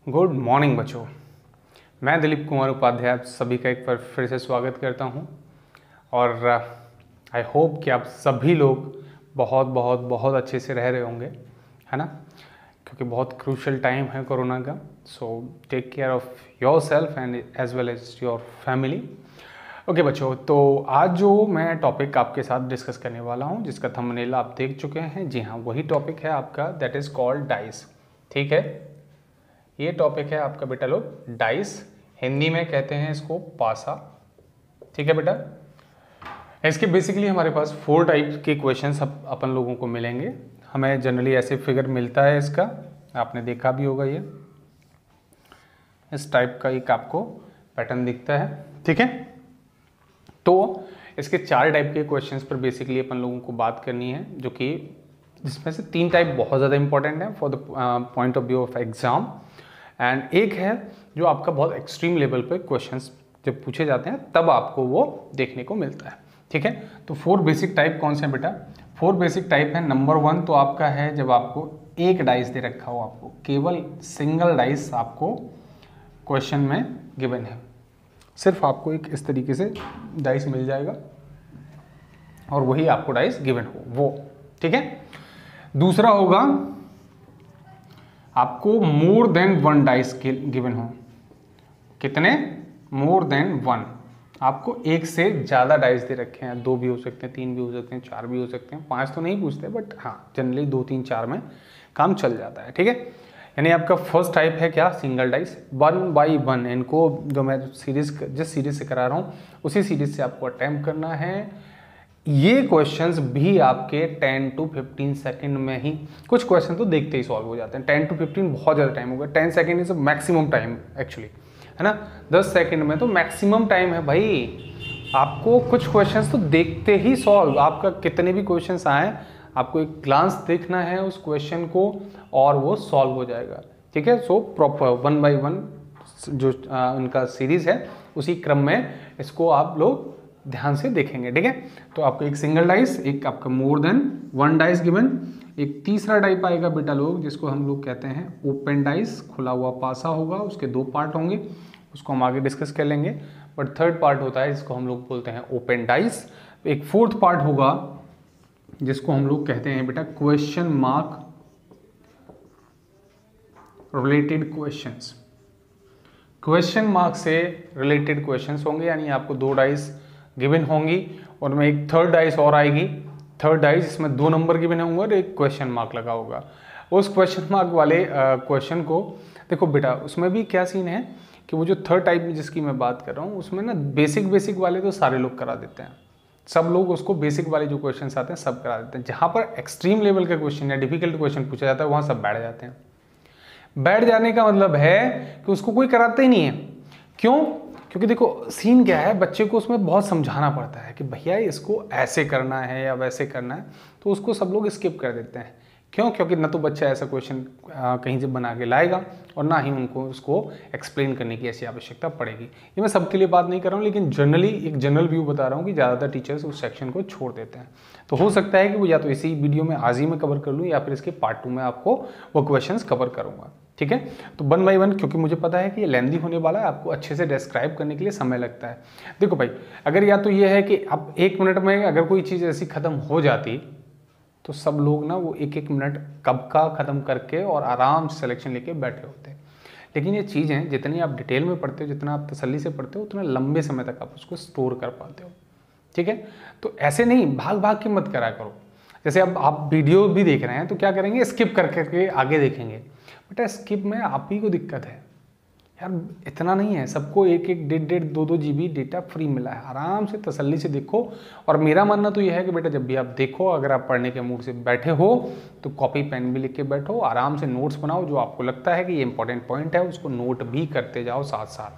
Good morning बच्चों। मैं दिलीप कुमार उपाध्याय आप सभी का एक बार फिर से स्वागत करता हूं और आई होप कि आप सभी लोग बहुत बहुत बहुत अच्छे से रह रहे होंगे, है ना। क्योंकि बहुत क्रूशियल टाइम है कोरोना का। So take care of yourself and as well as your family. Okay बच्चों, तो आज जो मैं टॉपिक आपके साथ डिस्कस करने वाला हूं, जिसका थंबनेल आप देख चुके हैं, जी हाँ वही टॉपिक है आपका, दैट इज़ कॉल्ड डाइस। ठीक है, ये टॉपिक है आपका बेटा लोग डाइस, हिंदी में कहते हैं इसको पासा। ठीक है बेटा, इसके बेसिकली हमारे पास 4 टाइप के क्वेश्चंस अपन लोगों को मिलेंगे। हमें जनरली ऐसे फिगर मिलता है इसका, आपने देखा भी होगा, ये इस टाइप का एक आपको पैटर्न दिखता है। ठीक है, तो इसके 4 टाइप के क्वेश्चंस पर बेसिकली अपन लोगों को बात करनी है, जो कि जिसमें से 3 टाइप बहुत ज़्यादा इंपॉर्टेंट है for the point of view of exam, and एक है जो आपका बहुत एक्सट्रीम लेवल पे क्वेश्चंस जब पूछे जाते हैं तब आपको वो देखने को मिलता है। ठीक है, तो 4 बेसिक टाइप कौन से हैं बेटा? 4 बेसिक टाइप है। नंबर 1 तो आपका है जब आपको एक डाइस दे रखा हो, आपको केवल सिंगल डाइस आपको क्वेश्चन में गिवन है, सिर्फ आपको एक इस तरीके से डाइस मिल जाएगा और वही आपको डाइस गिवन हो वो। ठीक है, दूसरा होगा आपको मोर देन 1 डाइस गिवन हो। कितने? More than 1। आपको एक से ज़्यादा डाइस दे रखे हैं, 2 भी हो सकते हैं, 3 भी हो सकते हैं, 4 भी हो सकते हैं, 5 तो नहीं पूछते, बट हाँ जनरली 2, 3, 4 में काम चल जाता है। ठीक है, यानी आपका फर्स्ट टाइप है क्या? Single dice, 1 by 1। इनको जो मैं जिस सीरीज से करा रहा हूँ उसी सीरीज से आपको अटैम्प्ट करना है। ये क्वेश्चंस भी आपके 10 to 15 सेकंड में ही, कुछ क्वेश्चन तो देखते ही सॉल्व हो जाते हैं। 10 to 15 बहुत ज़्यादा टाइम होगा, 10 second is maximum time actually, है ना। 10 सेकंड में तो मैक्सिमम टाइम है भाई। आपको कुछ क्वेश्चंस तो देखते ही सॉल्व, आपका कितने भी क्वेश्चंस आए आपको एक ग्लांस देखना है उस क्वेश्चन को और वो सॉल्व हो जाएगा। ठीक है, सो प्रॉपर 1 बाई 1 जो उनका सीरीज है उसी क्रम में इसको आप लोग ध्यान से देखेंगे। ठीक है, तो आपको एक सिंगल डाइस, एक आपका मोर देन 1 डाइस गिवन, एक तीसरा टाइप आएगा बेटा लोग जिसको हम लोग कहते हैं ओपन डाइस, खुला हुआ पासा होगा, उसके 2 पार्ट होंगे, उसको हम आगे डिस्कस कर लेंगे। बट थर्ड पार्ट होता है जिसको हम लोग बोलते हैं ओपन डाइस। एक फोर्थ पार्ट होगा जिसको हम लोग कहते हैं बेटा question mark related questions. Question mark से रिलेटेड क्वेश्चंस होंगे, यानी आपको 2 डाइस गिवन होंगी और में एक थर्ड डाइस और आएगी। थर्ड डाइस इसमें 2 नंबर गिवन होंगे और एक क्वेश्चन मार्क लगा होगा। उस क्वेश्चन मार्क वाले क्वेश्चन को देखो बेटा, उसमें भी क्या सीन है कि वो जो थर्ड टाइप में जिसकी मैं बात कर रहा हूँ उसमें ना बेसिक वाले तो सारे लोग करा देते हैं, सब लोग उसको बेसिक वाले जो क्वेश्चन आते हैं सब करा देते हैं। जहाँ पर एक्सट्रीम लेवल का क्वेश्चन या डिफिकल्ट क्वेश्चन पूछा जाता है वहाँ सब बैठ जाते हैं। बैठ जाने का मतलब है कि उसको कोई कराता ही नहीं है। क्यों? क्योंकि देखो सीन क्या है, बच्चे को उसमें बहुत समझाना पड़ता है कि भैया इसको ऐसे करना है या वैसे करना है, तो उसको सब लोग स्किप कर देते हैं। क्यों? क्योंकि ना तो बच्चा ऐसा क्वेश्चन कहीं से बना के लाएगा और ना ही उनको उसको एक्सप्लेन करने की ऐसी आवश्यकता पड़ेगी। ये मैं सबके लिए बात नहीं कर रहा हूँ, लेकिन जनरली एक जनरल व्यू बता रहा हूँ कि ज़्यादातर टीचर्स उस सेक्शन को छोड़ देते हैं। तो हो सकता है कि वो या तो इसी वीडियो में आज ही मैं कवर कर लूँ या फिर इसके पार्ट 2 में आपको वो क्वेश्चंस कवर करूँगा। ठीक है, तो 1 बाई 1, क्योंकि मुझे पता है कि ये लेंदी होने वाला है, आपको अच्छे से डिस्क्राइब करने के लिए समय लगता है। देखो भाई, अगर या तो ये है कि अब 1 मिनट में अगर कोई चीज़ ऐसी ख़त्म हो जाती तो सब लोग ना वो 1-1 मिनट कब का ख़त्म करके और आराम से सिलेक्शन लेके बैठे होते हैं। लेकिन ये चीज़ें जितनी आप डिटेल में पढ़ते हो, जितना आप तसल्ली से पढ़ते हो, उतना लंबे समय तक आप उसको स्टोर कर पाते हो। ठीक है, तो ऐसे नहीं भाग भाग के मत करा करो। जैसे अब आप वीडियो भी देख रहे हैं तो क्या करेंगे, स्किप कर करके आगे देखेंगे। बेटा स्किप में आप ही को दिक्कत है यार, इतना नहीं है, सबको 1-1, 1.5, 2-2 GB डेटा फ्री मिला है। आराम से तसल्ली से देखो। और मेरा मानना तो यह है कि बेटा जब भी आप देखो, अगर आप पढ़ने के मूड से बैठे हो तो कॉपी पेन भी लिख के बैठो, आराम से नोट्स बनाओ, जो आपको लगता है कि ये इंपॉर्टेंट पॉइंट है उसको नोट भी करते जाओ साथ साथ।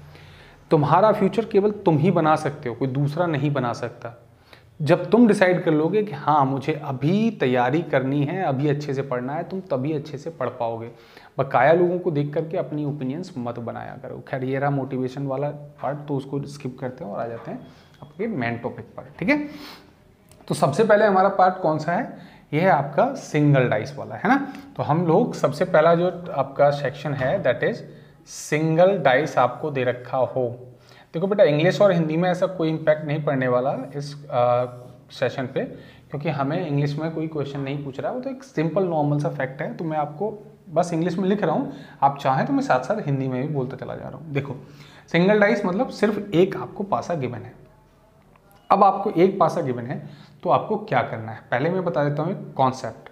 तुम्हारा फ्यूचर केवल तुम ही बना सकते हो, कोई दूसरा नहीं बना सकता। जब तुम डिसाइड कर लोगे कि हाँ मुझे अभी तैयारी करनी है, अभी अच्छे से पढ़ना है, तुम तभी अच्छे से पढ़ पाओगे। बकाया लोगों को देख करके अपनी ओपिनियंस मत बनाया करो। खैर ये रहा मोटिवेशन वाला पार्ट, तो उसको स्किप करते हैं और आ जाते हैं आपके मेन टॉपिक पर। ठीक है, तो सबसे पहले हमारा पार्ट कौन सा है, ये है आपका सिंगल डाइस वाला, है ना। तो हम लोग सबसे पहला जो आपका सेक्शन है दैट इज सिंगल डाइस आपको दे रखा हो। देखो बेटा, इंग्लिश और हिंदी में ऐसा कोई इम्पैक्ट नहीं पड़ने वाला इस सेशन पे, क्योंकि हमें इंग्लिश में कोई क्वेश्चन नहीं पूछ रहा है, वो तो एक सिंपल नॉर्मल सा फैक्ट है। तो मैं आपको बस इंग्लिश में लिख रहा हूँ, आप चाहें तो मैं साथ साथ हिंदी में भी बोलता चला जा रहा हूँ। देखो, सिंगल डाइस मतलब सिर्फ एक आपको पासा गिवन है। अब आपको एक पासा गिवन है तो आपको क्या करना है, पहले मैं बता देता हूँ कॉन्सेप्ट।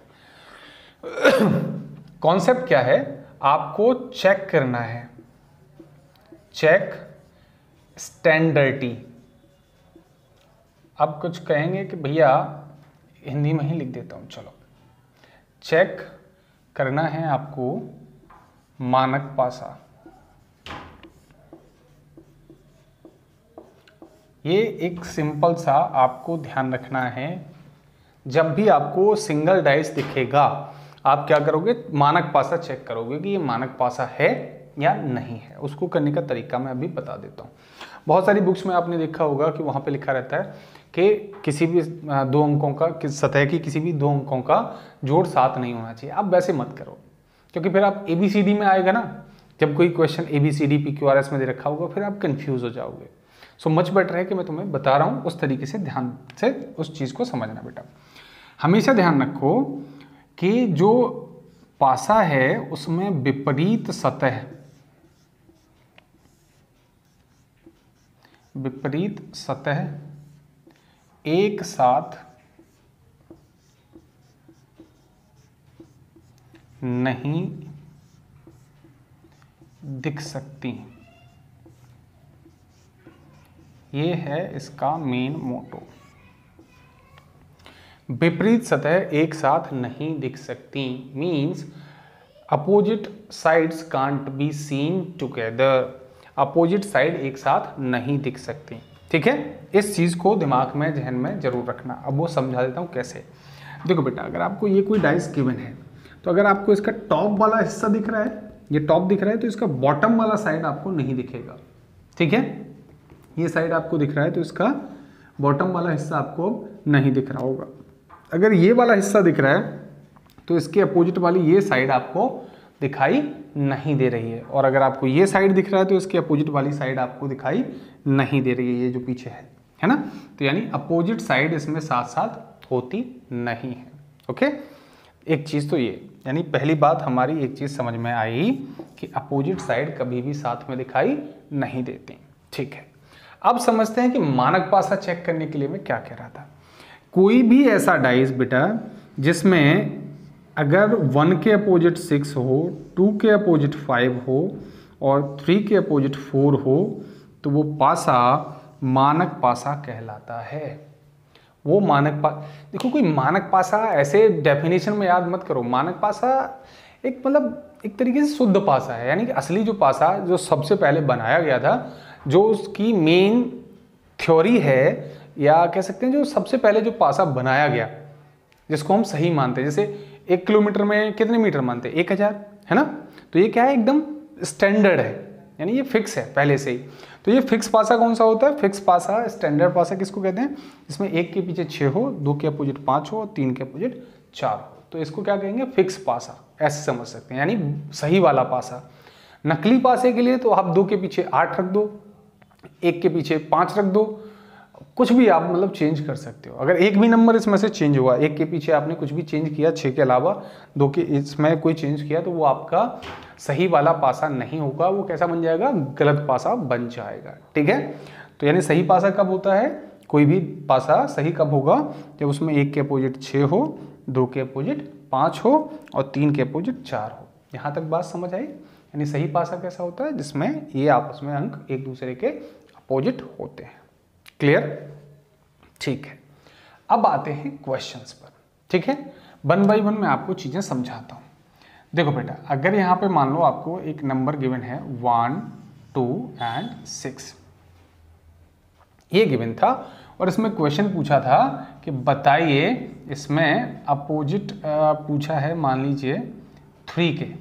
कॉन्सेप्ट क्या है, आपको चेक करना है, चेक स्टैंडर्डी। अब कुछ कहेंगे कि भैया हिंदी में ही लिख देता हूं, चलो। चेक करना है आपको मानक पासा। ये एक सिंपल सा आपको ध्यान रखना है, जब भी आपको सिंगल डाइस दिखेगा आप क्या करोगे, मानक पासा चेक करोगे कि ये मानक पासा है या नहीं है। उसको करने का तरीका मैं अभी बता देता हूँ। बहुत सारी बुक्स में आपने देखा होगा कि वहाँ पे लिखा रहता है कि किसी भी 2 अंकों का, सतह की किसी भी 2 अंकों का जोड़ 7 नहीं होना चाहिए। आप वैसे मत करो, क्योंकि फिर आप ABCD में आएगा ना, जब कोई क्वेश्चन ABCD PQRS में दे रखा होगा फिर आप कंफ्यूज हो जाओगे। सो मच बेटर है कि मैं तुम्हें बता रहा हूँ, उस तरीके से ध्यान से उस चीज़ को समझना। बेटा हमेशा ध्यान रखो कि जो पासा है उसमें विपरीत सतह एक साथ नहीं दिख सकती। ये है इसका मेन मोटो। विपरीत सतह एक साथ नहीं दिख सकती means opposite sides can't be seen together. Opposite side एक साथ नहीं दिख सकती, ठीक है। इस चीज़ को दिमाग में, जहन में जरूर रखना। अब वो समझा देता हूँ कैसे। देखो बेटा, अगर आपको ये कोई डाइस गिवन है तो अगर आपको इसका टॉप वाला हिस्सा दिख रहा है, ये टॉप दिख रहा है, तो इसका बॉटम वाला साइड आपको नहीं दिखेगा, ठीक है। ये साइड आपको दिख रहा है तो इसका बॉटम वाला हिस्सा आपको नहीं दिख रहा होगा। अगर ये वाला हिस्सा दिख रहा है तो इसके अपोजिट वाली ये साइड आपको दिखाई नहीं दे रही है, और अगर आपको ये साइड दिख रहा है तो इसके अपोजिट वाली साइड आपको दिखाई नहीं दे रही है, ये जो पीछे है ना। तो यानी अपोजिट साइड इसमें साथ साथ होती नहीं है, ओके। एक चीज़ तो ये, यानी पहली बात हमारी एक चीज़ समझ में आई कि अपोजिट साइड कभी भी साथ में दिखाई नहीं देती, ठीक है। अब समझते हैं कि मानक पासा चेक करने के लिए मैं क्या कह रहा था। कोई भी ऐसा डाइस बेटा जिसमें अगर 1 के अपोजिट 6 हो, 2 के अपोजिट 5 हो और 3 के अपोजिट 4 हो तो वो पासा मानक पासा कहलाता है। वो मानक देखो, कोई मानक पासा ऐसे डेफिनेशन में याद मत करो। मानक पासा एक मतलब एक तरीके से शुद्ध पासा है, यानी कि असली जो पासा जो सबसे पहले बनाया गया था, जो उसकी मेन थ्योरी है, या कह सकते हैं जो सबसे पहले जो पासा बनाया गया जिसको हम सही मानते हैं। जैसे 1 किलोमीटर में कितने मीटर मानते हैं, 1000, है ना। तो ये क्या है, एकदम स्टैंडर्ड है, यानी ये फिक्स है पहले से ही। तो ये फिक्स पासा कौन सा होता है, फिक्स पासा, स्टैंडर्ड पासा किसको कहते हैं, इसमें 1 के पीछे 6 हो, 2 के अपोजिट 5 हो, 3 के अपोजिट 4 हो, तो इसको क्या कहेंगे, फिक्स पासा, ऐसे समझ सकते हैं, यानी सही वाला पासा। नकली पासे के लिए तो आप 2 के पीछे 8 रख दो, 1 के पीछे 5 रख दो, कुछ भी आप मतलब चेंज कर सकते हो। अगर एक भी नंबर इसमें से चेंज हुआ, 1 के पीछे आपने कुछ भी चेंज किया 6 के अलावा, 2 के इसमें कोई चेंज किया, तो वो आपका सही वाला पासा नहीं होगा, वो कैसा बन जाएगा, गलत पासा बन जाएगा, ठीक है। तो यानी सही पासा कब होता है, कोई भी पासा सही कब होगा, जब उसमें 1 के अपोजिट 6 हो, 2 के अपोजिट 5 हो और 3 के अपोजिट 4 हो। यहाँ तक बात समझ आई। यानी सही पासा कैसा होता है, जिसमें ये आपस में अंक एक दूसरे के अपोजिट होते हैं। क्लियर, ठीक है। अब आते हैं क्वेश्चंस पर, ठीक है। 1 बाई 1 मैं आपको चीजें समझाता हूं। देखो बेटा, अगर यहां पे मान लो आपको एक नंबर गिवन है 1, 2 एंड 6, ये गिवन था, और इसमें क्वेश्चन पूछा था कि बताइए, इसमें अपोजिट पूछा है, मान लीजिए 3 के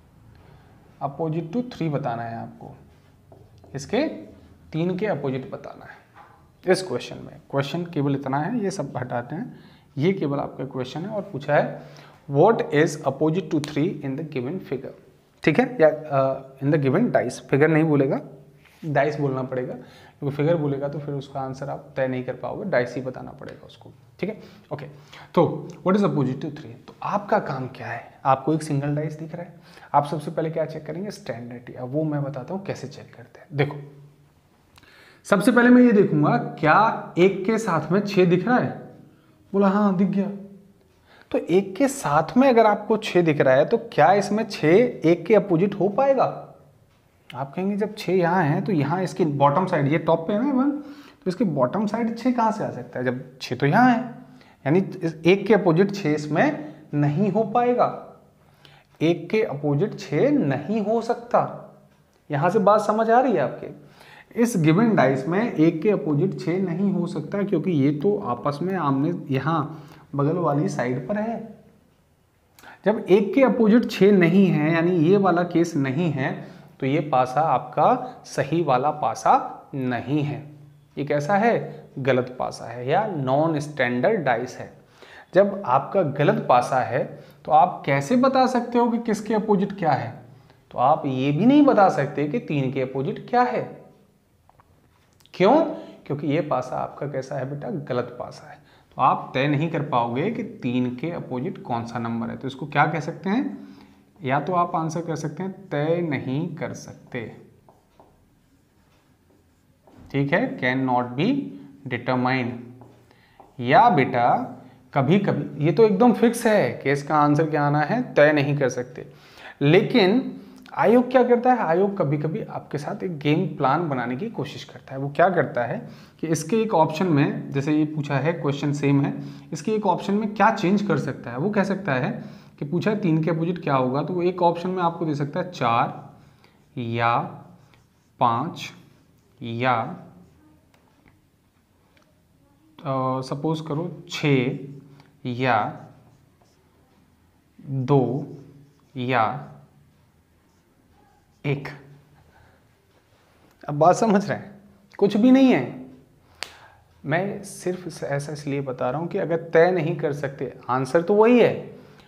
अपोजिट टू 3 बताना है आपको, इसके 3 के अपोजिट बताना है। इस क्वेश्चन में क्वेश्चन केवल इतना है, ये सब हटाते हैं, ये केवल आपका क्वेश्चन है और पूछा है what is opposite to 3 in the given figure, ठीक है, या in the given dice. Figure नहीं बोलेगा, डाइस बोलना पड़ेगा, क्योंकि फिगर बोलेगा तो फिर उसका आंसर आप तय नहीं कर पाओगे, डाइस ही बताना पड़ेगा उसको, ठीक है। ओके, तो व्हाट इज अपोजिट टू 3, तो आपका काम क्या है, आपको एक सिंगल डाइस दिख रहा है, आप सबसे पहले क्या चेक करेंगे, स्टैंडर्ड। अब वो मैं बताता हूँ कैसे चेक करते हैं। देखो, सबसे पहले मैं ये देखूंगा क्या एक के साथ में 6 दिख रहा है, बोला हाँ दिख गया। तो एक के साथ में अगर आपको 6 दिख रहा है तो क्या इसमें 6 एक के अपोजिट हो पाएगा? आप कहेंगे जब 6 यहाँ है तो यहाँ इसकी बॉटम साइड, ये टॉप पे है ना 1, तो इसकी बॉटम साइड 6 कहाँ से आ सकता है, जब 6 तो यहाँ है, यानी एक के अपोजिट 6 इसमें नहीं हो पाएगा, एक के अपोजिट 6 नहीं हो सकता। यहां से बात समझ आ रही है आपके? इस गिवन डाइस में एक के अपोजिट 6 नहीं हो सकता, क्योंकि ये तो आपस में आमने यहां बगल वाली साइड पर है। जब एक के अपोजिट 6 नहीं है, यानी ये वाला केस नहीं है, तो ये पासा आपका सही वाला पासा नहीं है, ये कैसा है, गलत पासा है या नॉन स्टैंडर्ड डाइस है। जब आपका गलत पासा है तो आप कैसे बता सकते हो कि किसके अपोजिट क्या है? तो आप ये भी नहीं बता सकते कि 3 के अपोजिट क्या है। क्यों? क्योंकि ये पासा आपका कैसा है बेटा, गलत पासा है। तो आप तय नहीं कर पाओगे कि 3 के अपोजिट कौन सा नंबर है। तो इसको क्या कह सकते हैं, या तो आप आंसर कर सकते हैं तय नहीं कर सकते, ठीक है, कैन नॉट बी डिटरमाइंड, या बेटा कभी कभी, ये तो एकदम फिक्स है कि इसका आंसर क्या आना है, तय नहीं कर सकते। लेकिन आयोग क्या करता है, आयोग कभी कभी आपके साथ एक गेम प्लान बनाने की कोशिश करता है। वो क्या करता है कि इसके एक ऑप्शन में, जैसे ये पूछा है क्वेश्चन सेम है, इसके एक ऑप्शन में क्या चेंज कर सकता है। वो कह सकता है कि पूछा है 3 के अपोजिट क्या होगा, तो वो एक ऑप्शन में आपको दे सकता है 4 या 5 या सपोज करो 6 या 2 या 1। अब बात समझ रहे हैं? कुछ भी नहीं है, मैं सिर्फ ऐसा इसलिए बता रहा हूं कि अगर तय नहीं कर सकते, आंसर तो वही है।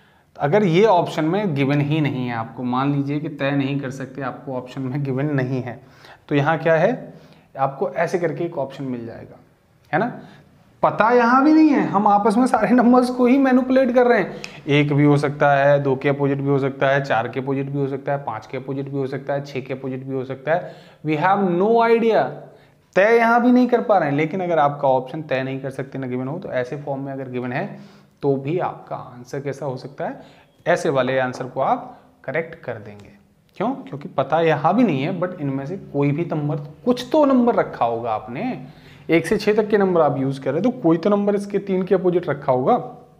अगर ये ऑप्शन में गिवन ही नहीं है आपको, मान लीजिए कि तय नहीं कर सकते, आपको ऑप्शन में गिवन नहीं है, तो यहाँ क्या है, आपको ऐसे करके एक ऑप्शन मिल जाएगा, है ना। पता यहाँ भी नहीं है, हम आपस में सारे नंबर्स को ही मैनिपुलेट कर रहे हैं। 1 भी हो सकता है, 2 के अपोजिट भी हो सकता है, 4 के अपोजिट भी हो सकता है, 5 के अपोजिट भी हो सकता है, 6 के अपोजिट भी हो सकता है। वी हैव नो आइडिया, तय यहाँ भी नहीं कर पा रहे हैं। लेकिन अगर आपका ऑप्शन तय नहीं कर सकते ना गिवन हो, तो ऐसे फॉर्म में अगर गिवन है तो भी आपका आंसर कैसा हो सकता है, ऐसे वाले आंसर को आप करेक्ट कर देंगे। क्यों? क्योंकि पता यहाँ भी नहीं है, बट इनमें से कोई भी नंबर, कुछ तो नंबर रखा होगा आपने, 1 से 6 तक के नंबर आप यूज कर रहे हैं, तो कोई तो नंबर इसके 3 के अपोजिट रखा होगा,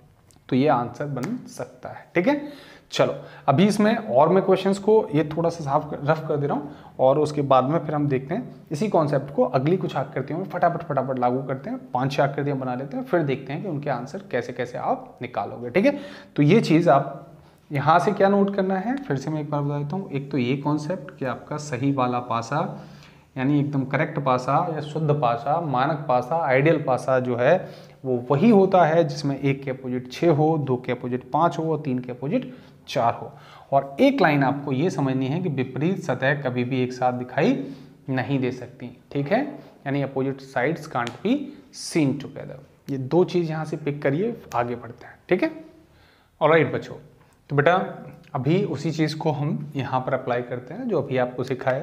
तो ये आंसर बन सकता है, ठीक है। चलो अभी इसमें और मैं क्वेश्चंस को ये थोड़ा सा रफ कर दे रहा हूँ, और उसके बाद में फिर हम देखते हैं इसी कॉन्सेप्ट को अगली कुछ आकृतियों में फटाफट लागू करते हैं। 5-6 आकृतियां बना लेते हैं, फिर देखते हैं कि उनके आंसर कैसे कैसे आप निकालोगे, ठीक है। तो ये चीज़ आप यहाँ से क्या नोट करना है, फिर से मैं एक बार बता देता हूँ। एक तो ये कॉन्सेप्ट कि आपका सही वाला पासा, यानी एकदम करेक्ट पासा या शुद्ध पासा, मानक पासा, आइडियल पासा जो है वो वही होता है जिसमें 1 के अपोजिट 6 हो, 2 के अपोजिट 5 हो और 3 के अपोजिट 4 हो। और एक लाइन आपको ये समझनी है कि विपरीत सतह कभी भी एक साथ दिखाई नहीं दे सकती, ठीक है, यानी opposite sides can't be seen together. ये 2 चीज़ यहाँ से पिक करिए, आगे बढ़ते हैं, ठीक है। ऑलराइट बच्चों, तो बेटा अभी उसी चीज़ को हम यहाँ पर अप्लाई करते हैं जो अभी आपको सिखाया।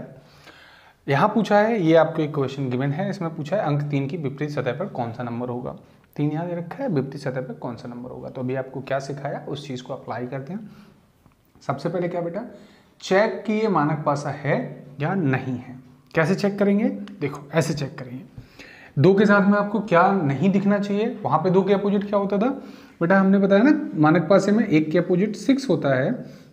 यहाँ पूछा है, ये आपको एक क्वेश्चन गिवन है, इसमें पूछा है अंक 3 की विपरीत सतह पर कौन सा नंबर होगा। 3 यहाँ दे रखा है, विपरीत सतह पर कौन सा नंबर होगा। तो अभी आपको क्या सिखाया उस चीज़ को अप्लाई करते हैं। सबसे पहले क्या बेटा, चेक कि ये मानक पासा है या नहीं है। कैसे चेक करेंगे, देखो ऐसे चेक करेंगे। 2 के साथ में आपको क्या नहीं दिखना चाहिए, वहाँ पे 2 के अपोजिट क्या होता था बेटा, हमने बताया ना, मानक पासे में 1 के अपोजिट 6 होता है,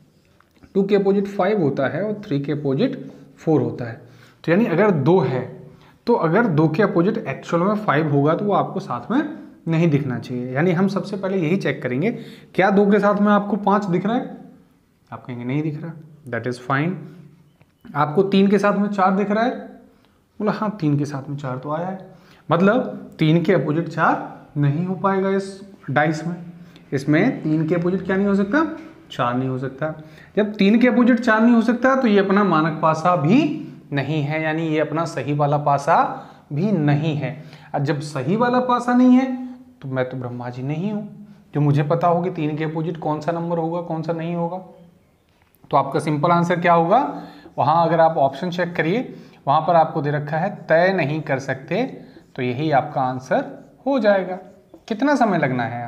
2 के अपोजिट 5 होता है और 3 के अपोजिट 4 होता है। तो यानी अगर 2 है तो अगर 2 के अपोजिट एक्चुअल में 5 होगा तो वो आपको साथ में नहीं दिखना चाहिए। यानी हम सबसे पहले यही चेक करेंगे, क्या 2 के साथ में आपको 5 दिख रहा है, आप कहेंगे नहीं दिख रहा, दैट इज फाइन। आपको 3 के साथ में 4 दिख रहा है, बोला हाँ 3 के साथ में 4 तो आया है, मतलब 3 के अपोजिट 4 नहीं हो पाएगा इस डाइस में। इसमें 3 के अपोजिट क्या नहीं हो सकता, 4 नहीं हो सकता। जब 3 के अपोजिट 4 नहीं हो सकता तो ये अपना मानक पासा भी नहीं है, यानी ये अपना सही वाला पासा भी नहीं है। और जब सही वाला पासा नहीं है तो मैं तो ब्रह्मा जी नहीं हूं जो मुझे पता होगी 3 के अपोजिट कौन सा नंबर होगा कौन सा नहीं होगा। तो आपका सिंपल आंसर क्या होगा, वहां अगर आप ऑप्शन चेक करिए वहां पर आपको दे रखा है तय नहीं कर सकते, तो यही आपका आंसर हो जाएगा। कितना समय लगना है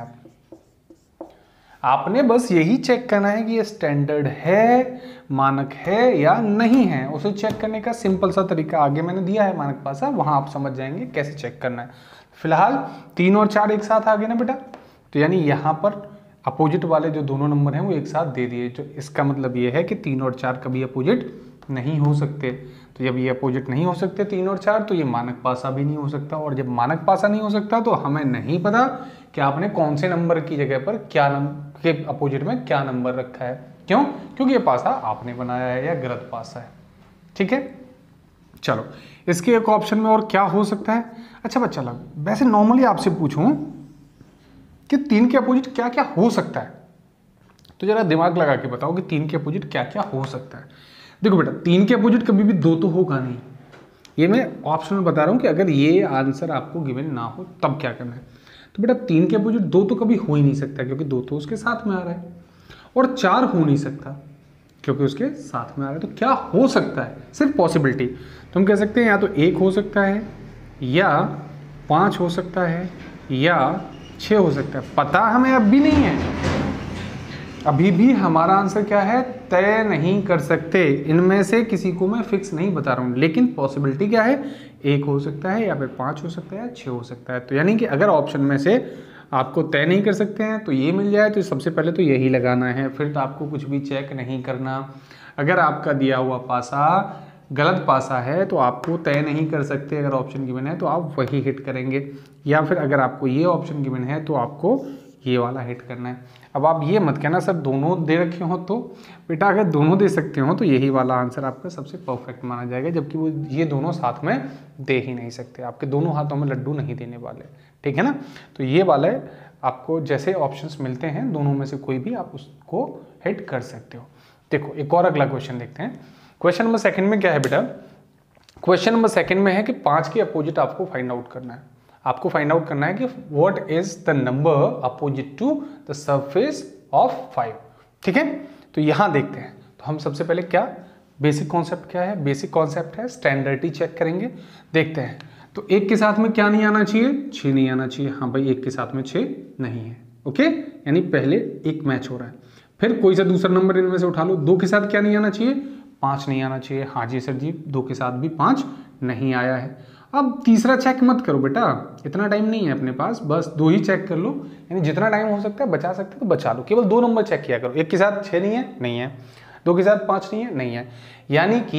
आपने बस यही चेक करना है कि ये स्टैंडर्ड है, मानक है या नहीं है। उसे चेक करने का सिंपल सा तरीका आगे मैंने दिया है मानक पासा, वहां आप समझ जाएंगे कैसे चेक करना है। फिलहाल 3 और 4 एक साथ आ गए ना बेटा, तो यानी यहाँ पर अपोजिट वाले जो दोनों नंबर हैं वो एक साथ दे दिए, जो इसका मतलब ये है कि 3 और 4 कभी अपोजिट नहीं हो सकते। तो जब ये अपोजिट नहीं हो सकते 3 और 4, तो ये मानक पासा भी नहीं हो सकता। और जब मानक पासा नहीं हो सकता तो हमें नहीं पता कि आपने कौन से नंबर की जगह पर क्या नंबर के अपोजिट में क्या नंबर रखा है। क्यों? क्योंकि ये पासा आपने बनाया है या गलत पासा है। ठीक है, चलो इसके एक ऑप्शन में और क्या हो सकता है। अच्छा बच्चा लोग, वैसे नॉर्मली आपसे पूछूं कि 3 के अपोजिट क्या क्या हो सकता है, तो जरा दिमाग लगा के बताओ कि 3 के अपोजिट क्या क्या हो सकता है। देखो बेटा, 3 के अपोजिट कभी भी 2 तो होगा नहीं, ये मैं ऑप्शन में बता रहा हूं कि अगर ये आंसर आपको गिवन ना हो तब क्या करना है। तो बेटा 3 के अपोजिट 2 तो कभी हो ही नहीं सकता, क्योंकि 2 तो उसके साथ में आ रहा है, और 4 हो नहीं सकता क्योंकि उसके साथ में आ रहा है। तो क्या हो सकता है, सिर्फ पॉसिबिलिटी तो हम कह सकते हैं या तो 1 हो सकता है, या 5 हो सकता है, या 6 हो सकता है। पता हमें अब भी नहीं है, अभी भी हमारा आंसर क्या है, तय नहीं कर सकते। इनमें से किसी को मैं फिक्स नहीं बता रहा हूं, लेकिन पॉसिबिलिटी क्या है, 1 हो सकता है, या फिर 5 हो सकता है, या 6 हो सकता है। तो यानी कि अगर ऑप्शन में से आपको तय नहीं कर सकते हैं तो ये मिल जाए तो सबसे पहले तो यही लगाना है, फिर तो आपको कुछ भी चेक नहीं करना। अगर आपका दिया हुआ पासा गलत पासा है तो आपको तय नहीं कर सकते, अगर ऑप्शन गिवन है तो आप वही हिट करेंगे, या फिर अगर आपको ये ऑप्शन गिवन है तो आपको ये वाला हिट करना है। अब आप ये मत कहना सर दोनों दे रखे हो, तो बेटा अगर दोनों दे सकते हो तो यही वाला आंसर आपका सबसे परफेक्ट माना जाएगा, जबकि वो ये दोनों साथ में दे ही नहीं सकते, आपके दोनों हाथों में लड्डू नहीं देने वाले। ठीक है ना, तो ये वाला आपको जैसे ऑप्शंस मिलते हैं दोनों में से कोई भी आप उसको हिट कर सकते हो। देखो एक और अगला क्वेश्चन देखते हैं। क्वेश्चन नंबर 2 में क्या है बेटा, क्वेश्चन नंबर 2 में है कि 5 के अपोजिट आपको फाइंड आउट करना है। आपको फाइंड आउट करना है कि what is the number opposite to the surface of 5। ठीक है, तो यहां देखते हैं। तो हम सबसे पहले क्या बेसिक कॉन्सेप्ट क्या है, बेसिक कॉन्सेप्ट है स्टैंडर्डिटी चेक करेंगे। देखते हैं, तो 1 के साथ में क्या नहीं आना चाहिए, 6 नहीं आना चाहिए। हाँ भाई 1 के साथ में 6 नहीं है, ओके, यानी पहले 1 मैच हो रहा है। फिर कोई सा दूसरा नंबर इनमें से उठा लो। 2 के साथ क्या नहीं आना चाहिए, 5 नहीं आना चाहिए। हाँ जी सर जी, 2 के साथ भी 5 नहीं आया है। अब तीसरा चेक मत करो बेटा, इतना टाइम नहीं है अपने पास, बस 2 ही चेक कर लो, यानी जितना टाइम हो सकता है बचा सकते हो तो बचा लो। केवल 2 नंबर चेक किया करो। 1 के साथ 6 नहीं है, नहीं है। 2 के साथ 5 नहीं है, नहीं है। यानी कि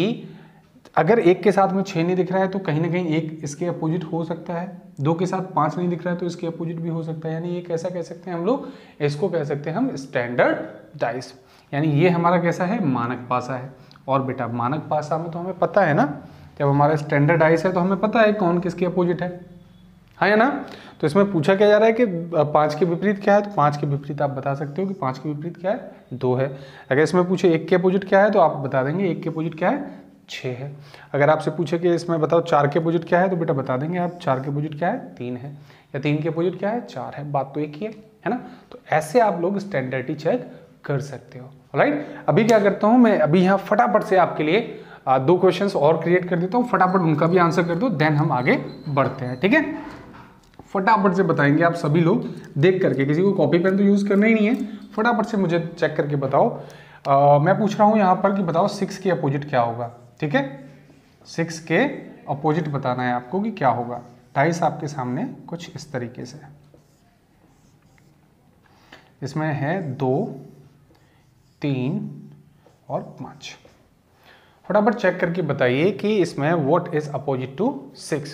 अगर 1 के साथ में 6 नहीं दिख रहा है तो कहीं ना कहीं 1 इसके अपोजिट हो सकता है। 2 के साथ 5 नहीं दिख रहा है तो इसके अपोजिट भी हो सकता है। यानी ये कैसा कह सकते हैं हम लोग, इसको कह सकते हैं हम स्टैंडर्ड डाइस, यानी ये हमारा कैसा है, मानक पासा है। और बेटा मानक पासा में तो हमें पता है ना, जब हमारा स्टैंडर्ड डाइस है तो हमें पता है कौन किसके अपोजिट है, हाँ या ना। तो इसमें पूछा क्या जा रहा है कि 5 के विपरीत क्या है, तो 5 के विपरीत आप बता सकते हो कि 5 के विपरीत क्या है, 2 है। अगर इसमें पूछे 1 के अपोजिट क्या है तो आप बता देंगे 1 के अपोजिट क्या है, 6 है। अगर आपसे पूछे कि इसमें बताओ 4 के अपोजिट क्या है तो बेटा बता देंगे आप 4 के अपोजिट क्या है, 3 है। या 3 के अपोजिट क्या है, 4 है। बात तो एक ही है ना। तो ऐसे आप लोग स्टैंडर्डिटी चेक कर सकते हो, राइट। अभी क्या करता हूँ मैं, अभी यहाँ फटाफट से आपके लिए 2 क्वेश्चंस और क्रिएट कर देता हूँ, फटाफट उनका भी आंसर कर दो, देन हम आगे बढ़ते हैं। ठीक है, फटाफट से बताएंगे आप सभी लोग देख करके, किसी को कॉपी पेन तो यूज़ करना ही नहीं है, फटाफट से मुझे चेक करके बताओ। मैं पूछ रहा हूँ यहाँ पर कि बताओ 6 के अपोजिट क्या होगा। ठीक है, 6 के अपोजिट बताना है आपको कि क्या होगा। डाइस आपके सामने कुछ इस तरीके से, इसमें है 2, 3 और 5। फटाफट चेक करके बताइए कि इसमें व्हाट इज अपोजिट टू 6।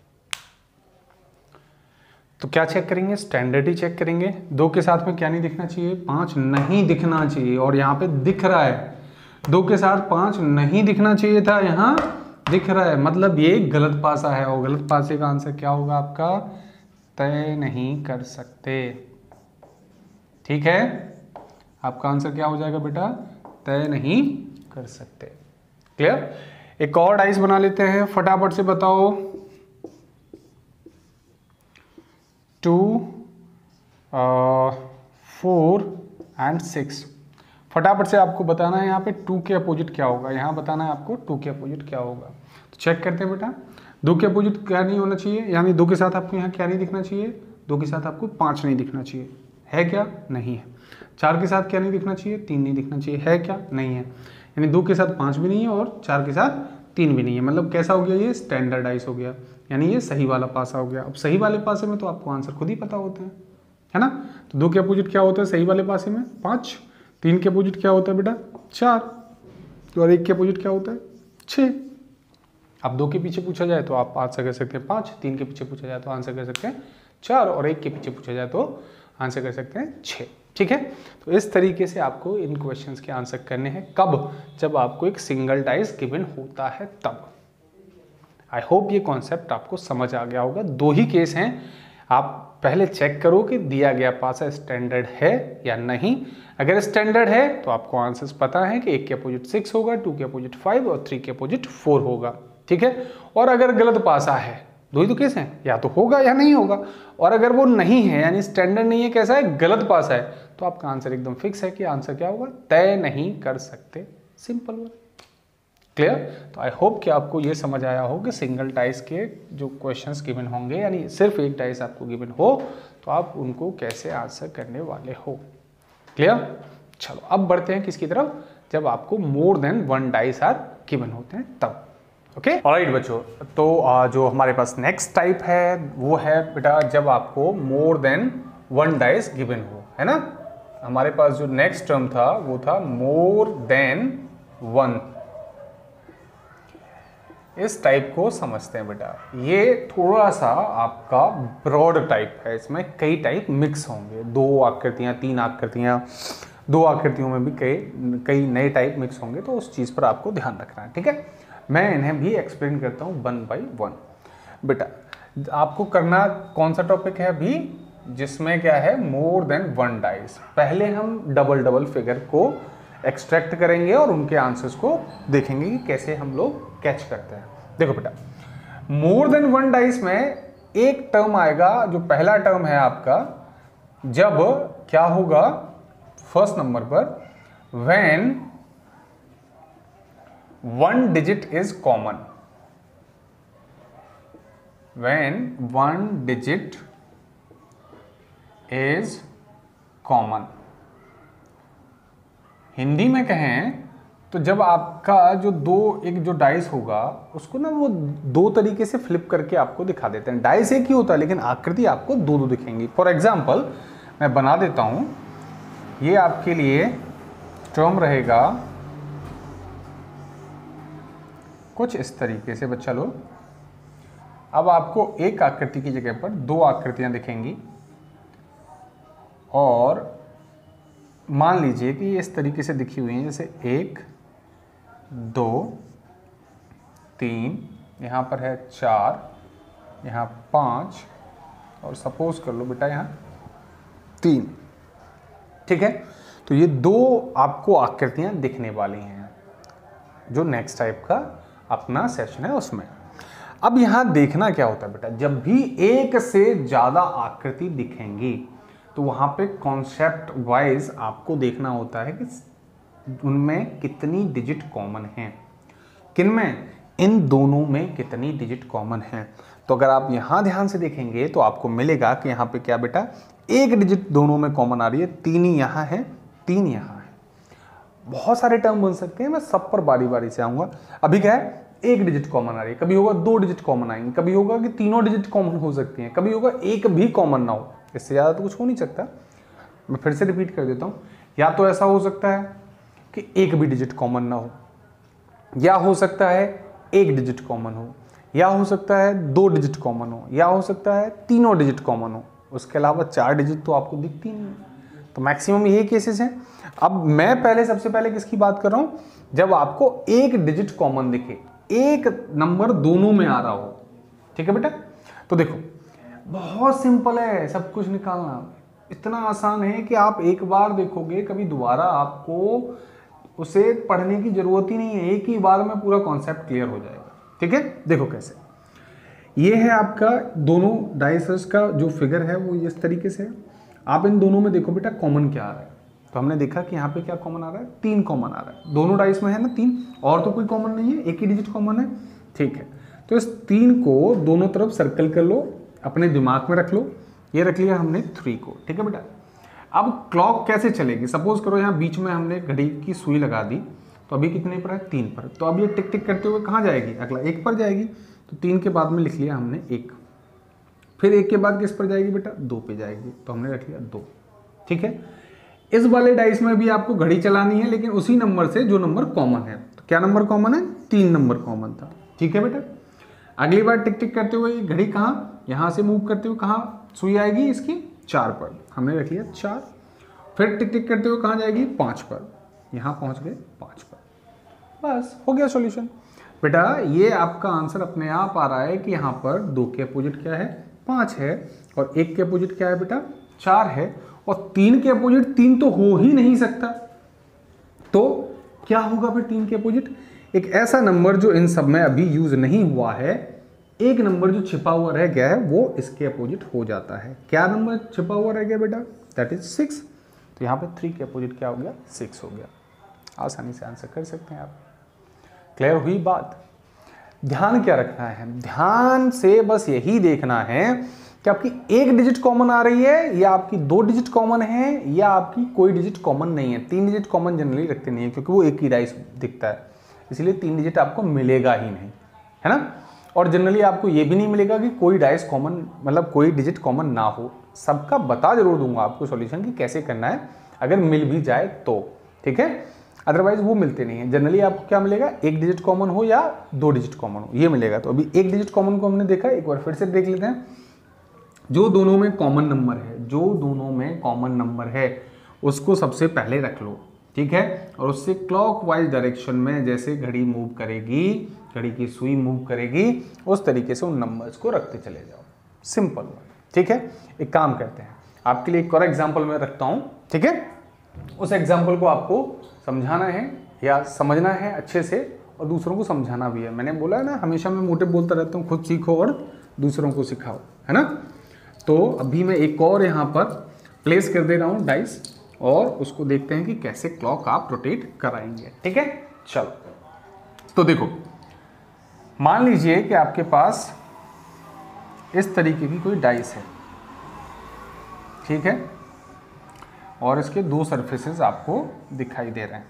तो क्या चेक करेंगे, स्टैंडर्ड चेक करेंगे। 2 के साथ में क्या नहीं दिखना चाहिए, 5 नहीं दिखना चाहिए, और यहाँ पे दिख रहा है। 2 के साथ 5 नहीं दिखना चाहिए था, यहाँ दिख रहा है, मतलब ये गलत पासा है। और गलत पासे का आंसर क्या होगा आपका, तय नहीं कर सकते। ठीक है, आपका आंसर क्या हो जाएगा बेटा, तय नहीं कर सकते। क्लियर। एक और डाइस बना लेते हैं, फटाफट से बताओ। 2 4 एंड 6। फटाफट से आपको बताना है यहाँ पे 2 के अपोजिट क्या होगा, यहाँ बताना है आपको 2 के अपोजिट क्या होगा। तो चेक करते हैं बेटा, 2 के अपोजिट क्या नहीं होना चाहिए, यानी 2 के साथ आपको यहाँ क्या नहीं दिखना चाहिए, 2 के साथ आपको 5 नहीं दिखना चाहिए, है क्या, नहीं है। 4 के साथ क्या नहीं दिखना चाहिए, 3 नहीं दिखना चाहिए, है क्या, नहीं है। यानी 2 के साथ 5 भी नहीं है और 4 के साथ 3 भी नहीं है। मतलब कैसा हो गया, ये स्टैंडर्डाइज हो गया, यानी ये सही वाला पासा हो गया। अब सही वाले पासे में तो आपको आंसर खुद ही पता होते हैं, है ना। तो 2 के अपोजिट क्या होता है सही वाले पासे में, 5। 3 के अपोजिट क्या होता है बेटा, 4। और 1 के अपोजिट क्या होता है, 6। अब 2 के पीछे पूछा जाए तो आप आंसर कर सकते हैं 5, 3 के पीछे पूछा जाए तो आंसर कर सकते हैं 4, और 1 के पीछे पूछा जाए तो आंसर कर सकते हैं 6। ठीक है, तो इस तरीके से आपको इन क्वेश्चंस के आंसर करने हैं। कब, जब आपको एक सिंगल डाइस गिवन होता है तब। आई होप ये कॉन्सेप्ट आपको समझ आ गया होगा। 2 ही केस हैं, आप पहले चेक करो कि दिया गया पासा स्टैंडर्ड है या नहीं। अगर स्टैंडर्ड है तो आपको आंसर्स पता है कि 1 के अपोजिट 6 होगा, 2 के अपोजिट 5 और 3 के अपोजिट 4 होगा। ठीक है, और अगर गलत पासा है, 2 ही तो केस हैं, या तो होगा या नहीं होगा। और अगर वो नहीं है, यानी स्टैंडर्ड नहीं है, कैसा है, गलत पासा है, तो आपका आंसर एकदम फिक्स है कि आंसर क्या होगा, तय नहीं कर सकते। Simple word. क्लियर। तो आई होप कि आपको ये समझ आया हो कि सिंगल डाइस के जो क्वेश्चंस गिवन होंगे, यानी सिर्फ एक डाइस आपको गिवन हो तो आप उनको कैसे आंसर करने वाले हो। क्लियर। चलो अब बढ़ते हैं किसकी तरफ, जब आपको more than 1 dice are given होते हैं तब। ओके, ऑलराइट बच्चों, तो जो हमारे पास नेक्स्ट टाइप है वो है बेटा जब आपको मोर देन 1 डाइस गिवन हो, है ना। हमारे पास जो नेक्स्ट टर्म था वो था मोर देन 1। इस टाइप को समझते हैं बेटा। ये थोड़ा सा आपका ब्रॉड टाइप है, इसमें कई टाइप मिक्स होंगे, 2 आकृतियां, 3 आकृतियां, 2 आकृतियों में भी कई नए टाइप मिक्स होंगे, तो उस चीज़ पर आपको ध्यान रखना है। ठीक है, मैं इन्हें भी एक्सप्लेन करता हूँ 1 बाई 1। बेटा आपको करना कौन सा टॉपिक है अभी, जिसमें क्या है, मोर देन 1 डाइस। पहले हम डबल फिगर को एक्सट्रैक्ट करेंगे और उनके आंसर्स को देखेंगे कि कैसे हम लोग कैच करते हैं। देखो बेटा, मोर देन 1 डाइस में एक टर्म आएगा, जो पहला टर्म है आपका, जब क्या होगा, फर्स्ट नंबर पर when 1 digit is common. When 1 digit is common. Hindi में कहें तो जब आपका एक जो डाइस होगा उसको ना वो 2 तरीके से फ्लिप करके आपको दिखा देते हैं। डाइस एक ही होता है लेकिन आकृति आपको 2 दिखेंगी। फॉर एग्जाम्पल मैं बना देता हूं, ये आपके लिए टर्म रहेगा कुछ इस तरीके से। बच्चा लोग, अब आपको एक आकृति की जगह पर 2 आकृतियां दिखेंगी, और मान लीजिए कि ये इस तरीके से दिखी हुई हैं, जैसे 1 2 3, यहाँ पर है 4, यहाँ 5, और सपोज कर लो बेटा यहाँ 3। ठीक है, तो ये 2 आपको आकृतियां दिखने वाली हैं जो नेक्स्ट टाइप का अपना सेशन है उसमें। अब यहाँ देखना क्या होता है बेटा, जब भी एक से ज़्यादा आकृति दिखेंगी तो वहाँ पे कॉन्सेप्ट वाइज आपको देखना होता है कि उनमें कितनी डिजिट कॉमन हैं। किनमें, इन दोनों में कितनी डिजिट कॉमन हैं। तो अगर आप यहाँ ध्यान से देखेंगे तो आपको मिलेगा कि यहाँ पे क्या बेटा, 1 डिजिट दोनों में कॉमन आ रही है, 3 ही यहाँ है, 3 यहाँ है। बहुत सारे टर्म बन सकते हैं, मैं सब पर बारी बारी से आऊँगा। अभी क्या है, 1 डिजिट कॉमन आ रही है, कभी होगा 2 डिजिट कॉमन आएंगे, कभी होगा कि तीनों डिजिट कॉमन हो सकती हैं, कभी होगा 1 भी कॉमन ना हो। इससे ज़्यादा तो कुछ हो नहीं सकता। मैं फिर से रिपीट कर देता हूँ, या तो ऐसा हो सकता है कि 1 भी डिजिट कॉमन ना हो, या हो सकता है 1 डिजिट कॉमन हो, या हो सकता है 2 डिजिट कॉमन हो, या हो सकता है तीनों डिजिट कॉमन हो। उसके अलावा 4 डिजिट तो आपको दिखती नहीं है। तो मैक्सिमम यही केसेस हैं। अब मैं सबसे पहले किसकी बात कर रहा हूँ, जब आपको 1 डिजिट कॉमन दिखे, 1 नंबर दोनों में आ रहा हो। ठीक है बेटा, तो देखो बहुत सिंपल है सब कुछ निकालना। इतना आसान है कि आप एक बार देखोगे, कभी दोबारा आपको उसे पढ़ने की जरूरत ही नहीं है, एक ही बार में पूरा कॉन्सेप्ट क्लियर हो जाएगा। ठीक है, देखो कैसे। ये है आपका दोनों डाइसेस का जो फिगर है वो इस तरीके से है। आप इन दोनों में देखो बेटा कॉमन क्या आ रहा है। तो हमने देखा कि यहाँ पे क्या कॉमन आ रहा है, 3 कॉमन आ रहा है। दोनों डाइस में है ना 3, और तो कोई कॉमन नहीं है, एक ही डिजिट कॉमन है। ठीक है, तो इस 3 को दोनों तरफ सर्कल कर लो, अपने दिमाग में रख लो। ये रख लिया हमने 3 को। ठीक है बेटा, अब क्लॉक कैसे चलेगी, सपोज करो यहाँ बीच में हमने घड़ी की सुई लगा दी, तो अभी कितने पर है, 3 पर। तो अब ये टिक टिक करते हुए कहाँ जाएगी, अगला 1 पर जाएगी। तो 3 के बाद में लिख लिया हमने 1, फिर 1 के बाद किस पर जाएगी बेटा, 2 पे जाएगी, तो हमने रख लिया 2। ठीक है, इस वाले डाइस में भी आपको घड़ी चलानी है, लेकिन उसी नंबर से जो नंबर कॉमन है। तो क्या नंबर कॉमन है, 3 नंबर कॉमन था। ठीक है बेटा, अगली बार टिक टिक करते हुए घड़ी कहाँ, यहाँ से मूव करते हुए कहाँ सुई आएगी इसकी, 4 पर, हमने रख लिया 4। फिर टिक टिक करते हुए कहाँ जाएगी, 5 पर, यहाँ पहुँच गए 5 पर। बस हो गया सॉल्यूशन। बेटा ये आपका आंसर अपने आप आ रहा है कि यहाँ पर 2 के अपोजिट क्या है, 5 है, और 1 के अपोजिट क्या है बेटा, 4 है, और 3 के अपोजिट 3 तो हो ही नहीं सकता। तो क्या होगा फिर 3 के अपोजिट, एक ऐसा नंबर जो इन सब में अभी यूज नहीं हुआ है, एक नंबर जो छिपा हुआ रह गया है वो इसके अपोजिट हो जाता है। क्या नंबर छिपा हुआ रह गया बेटा, दैट इज 6। तो यहाँ पे 3 के अपोजिट क्या हो गया, 6 हो गया। आसानी से आंसर कर सकते हैं आप। क्लियर हुई बात। ध्यान क्या रखना है, ध्यान से बस यही देखना है कि आपकी 1 डिजिट कॉमन आ रही है, या आपकी 2 डिजिट कॉमन है, या आपकी कोई डिजिट कॉमन नहीं है। 3 डिजिट कॉमन जनरली रखते नहीं है, क्योंकि वो एक ही डाइस दिखता है, इसलिए 3 डिजिट आपको मिलेगा ही नहीं, है ना। और जनरली आपको ये भी नहीं मिलेगा कि कोई डाइस कॉमन, मतलब कोई डिजिट कॉमन ना हो। सबका बता जरूर दूंगा आपको सॉल्यूशन कि कैसे करना है, अगर मिल भी जाए तो। ठीक है, अदरवाइज वो मिलते नहीं है। जनरली आपको क्या मिलेगा, 1 डिजिट कॉमन हो या 2 डिजिट कॉमन हो, ये मिलेगा। तो अभी 1 डिजिट कॉमन को हमने देखा, एक बार फिर से देख लेते हैं। जो दोनों में कॉमन नंबर है, जो दोनों में कॉमन नंबर है उसको सबसे पहले रख लो। ठीक है, और उससे क्लॉकवाइज डायरेक्शन में जैसे घड़ी मूव करेगी, घड़ी की सुई मूव करेगी, उस तरीके से उन नंबर्स को रखते चले जाओ। सिंपल। ठीक है, एक काम करते हैं, आपके लिए एक और एग्जाम्पल मैं रखता हूँ। ठीक है, उस एग्जाम्पल को आपको समझाना है या समझना है अच्छे से, और दूसरों को समझाना भी है। मैंने बोला है ना, हमेशा मैं मोटिव बोलता रहता हूँ, खुद सीखो और दूसरों को सिखाओ, है ना। तो अभी मैं एक और यहाँ पर प्लेस कर दे रहा हूँ डाइस, और उसको देखते हैं कि कैसे क्लॉक आप रोटेट कराएंगे। ठीक है, चलो। तो देखो, मान लीजिए कि आपके पास इस तरीके की कोई डाइस है। ठीक है, और इसके 2 सरफेसेस आपको दिखाई दे रहे हैं।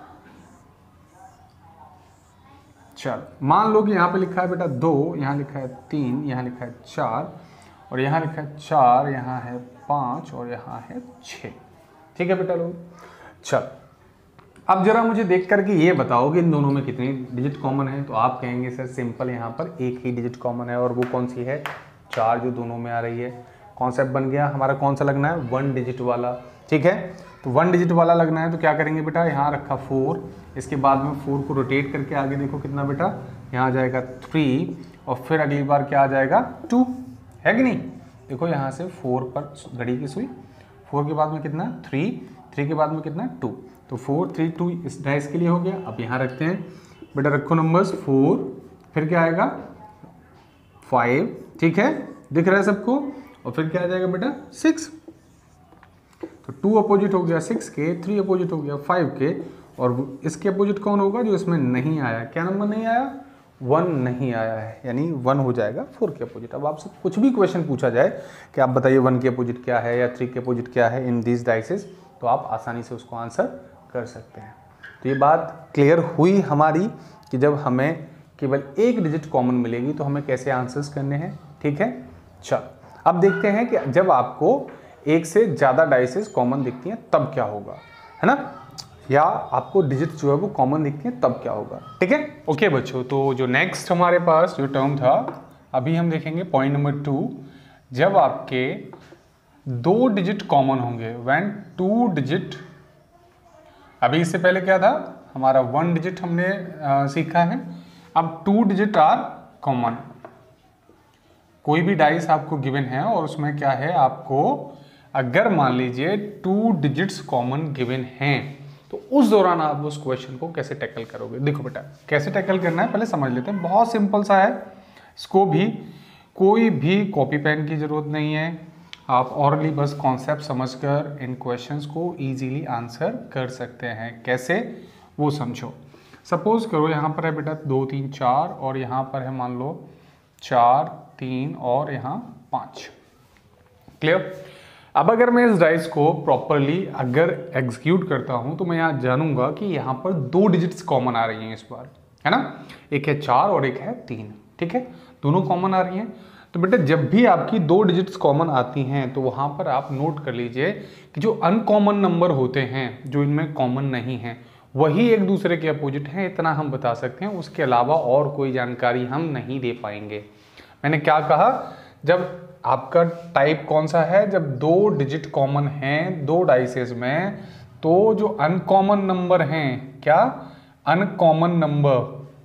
चलो, मान लो कि यहाँ पे लिखा है बेटा 2, यहाँ लिखा है 3, यहाँ लिखा है 4, और यहाँ लिखा है 4, यहाँ है 5, और यहाँ है 6। ठीक है बेटा लोग, चलो अब जरा मुझे देख करके ये बताओ कि इन दोनों में कितनी डिजिट कॉमन है। तो आप कहेंगे सर सिंपल, यहाँ पर एक ही डिजिट कॉमन है, और वो कौन सी है, 4 जो दोनों में आ रही है। कॉन्सेप्ट बन गया हमारा, कौन सा लगना है, 1 डिजिट वाला। ठीक है, तो 1 डिजिट वाला लगना है, तो क्या करेंगे बेटा, यहाँ रखा 4, इसके बाद में 4 को रोटेट करके आगे देखो कितना बेटा, यहाँ आ जाएगा 3, और फिर अगली बार क्या आ जाएगा 2, है कि नहीं। देखो यहाँ से 4 पर घड़ी की सुई, 4 के बाद में कितना 3, 3 के बाद में कितना 2, तो 4 3 2 इस डाइस के लिए हो गया। अब यहाँ रखते हैं बेटा, रखो नंबर्स 4, फिर क्या आएगा 5, ठीक है, दिख रहा है सबको, और फिर क्या आ जाएगा बेटा 6। तो 2 अपोजिट हो गया 6 के, 3 अपोजिट हो गया 5 के, और इसके अपोजिट कौन होगा, जो इसमें नहीं आया। क्या नंबर नहीं आया, 1 नहीं आया है, यानी 1 हो जाएगा 4 के अपोजिट। अब आपसे कुछ भी क्वेश्चन पूछा जाए कि आप बताइए 1 के अपोजिट क्या है या 3 के अपोजिट क्या है इन दीज डाइसेस, तो आप आसानी से उसको आंसर कर सकते हैं। तो ये बात क्लियर हुई हमारी कि जब हमें केवल एक डिजिट कॉमन मिलेगी तो हमें कैसे आंसर्स करने हैं। ठीक है, चलो अब देखते हैं कि जब आपको एक से ज़्यादा डाइसेस कॉमन दिखती हैं तब क्या होगा, है ना, या आपको डिजिट जो है वो कॉमन दिखती हैं तब क्या होगा। ठीक है, ओके बच्चों, तो जो नेक्स्ट हमारे पास जो टर्म था अभी हम देखेंगे पॉइंट नंबर 2, जब आपके 2 डिजिट कॉमन होंगे, व्हेन 2 डिजिट। अभी इससे पहले क्या था हमारा 1 डिजिट हमने सीखा है, अब 2 डिजिट आर कॉमन। कोई भी डाइस आपको गिवन है और उसमें क्या है, आपको अगर मान लीजिए 2 डिजिट्स कॉमन गिवन हैं तो उस दौरान आप उस क्वेश्चन को कैसे टैकल करोगे। देखो बेटा कैसे टैकल करना है पहले समझ लेते हैं, बहुत सिंपल सा है। इसको भी कोई भी कॉपी पेन की जरूरत नहीं है, आप ऑरली बस कॉन्सेप्ट समझकर इन क्वेश्चंस को इजीली आंसर कर सकते हैं। कैसे वो समझो। सपोज करो यहाँ पर है बेटा 2 3 4 और यहाँ पर है मान लो 4 3 और यहाँ 5। क्लियर। अब अगर मैं इस डाइस को प्रॉपरली अगर एग्जीक्यूट करता हूँ तो मैं यहाँ जानूंगा कि यहाँ पर 2 डिजिट्स कॉमन आ रही हैं इस बार, है ना। एक है 4 और एक है 3, ठीक है, दोनों कॉमन आ रही हैं। तो बेटा जब भी आपकी 2 डिजिट्स कॉमन आती हैं तो वहाँ पर आप नोट कर लीजिए कि जो अनकॉमन नंबर होते हैं जो इनमें कॉमन नहीं हैं वही एक दूसरे के अपोजिट हैं, इतना हम बता सकते हैं। उसके अलावा और कोई जानकारी हम नहीं दे पाएंगे। मैंने क्या कहा, जब आपका टाइप कौन सा है, जब 2 डिजिट कॉमन हैं 2 डाइसेस में, तो जो अनकॉमन नंबर हैं, क्या अनकॉमन नंबर,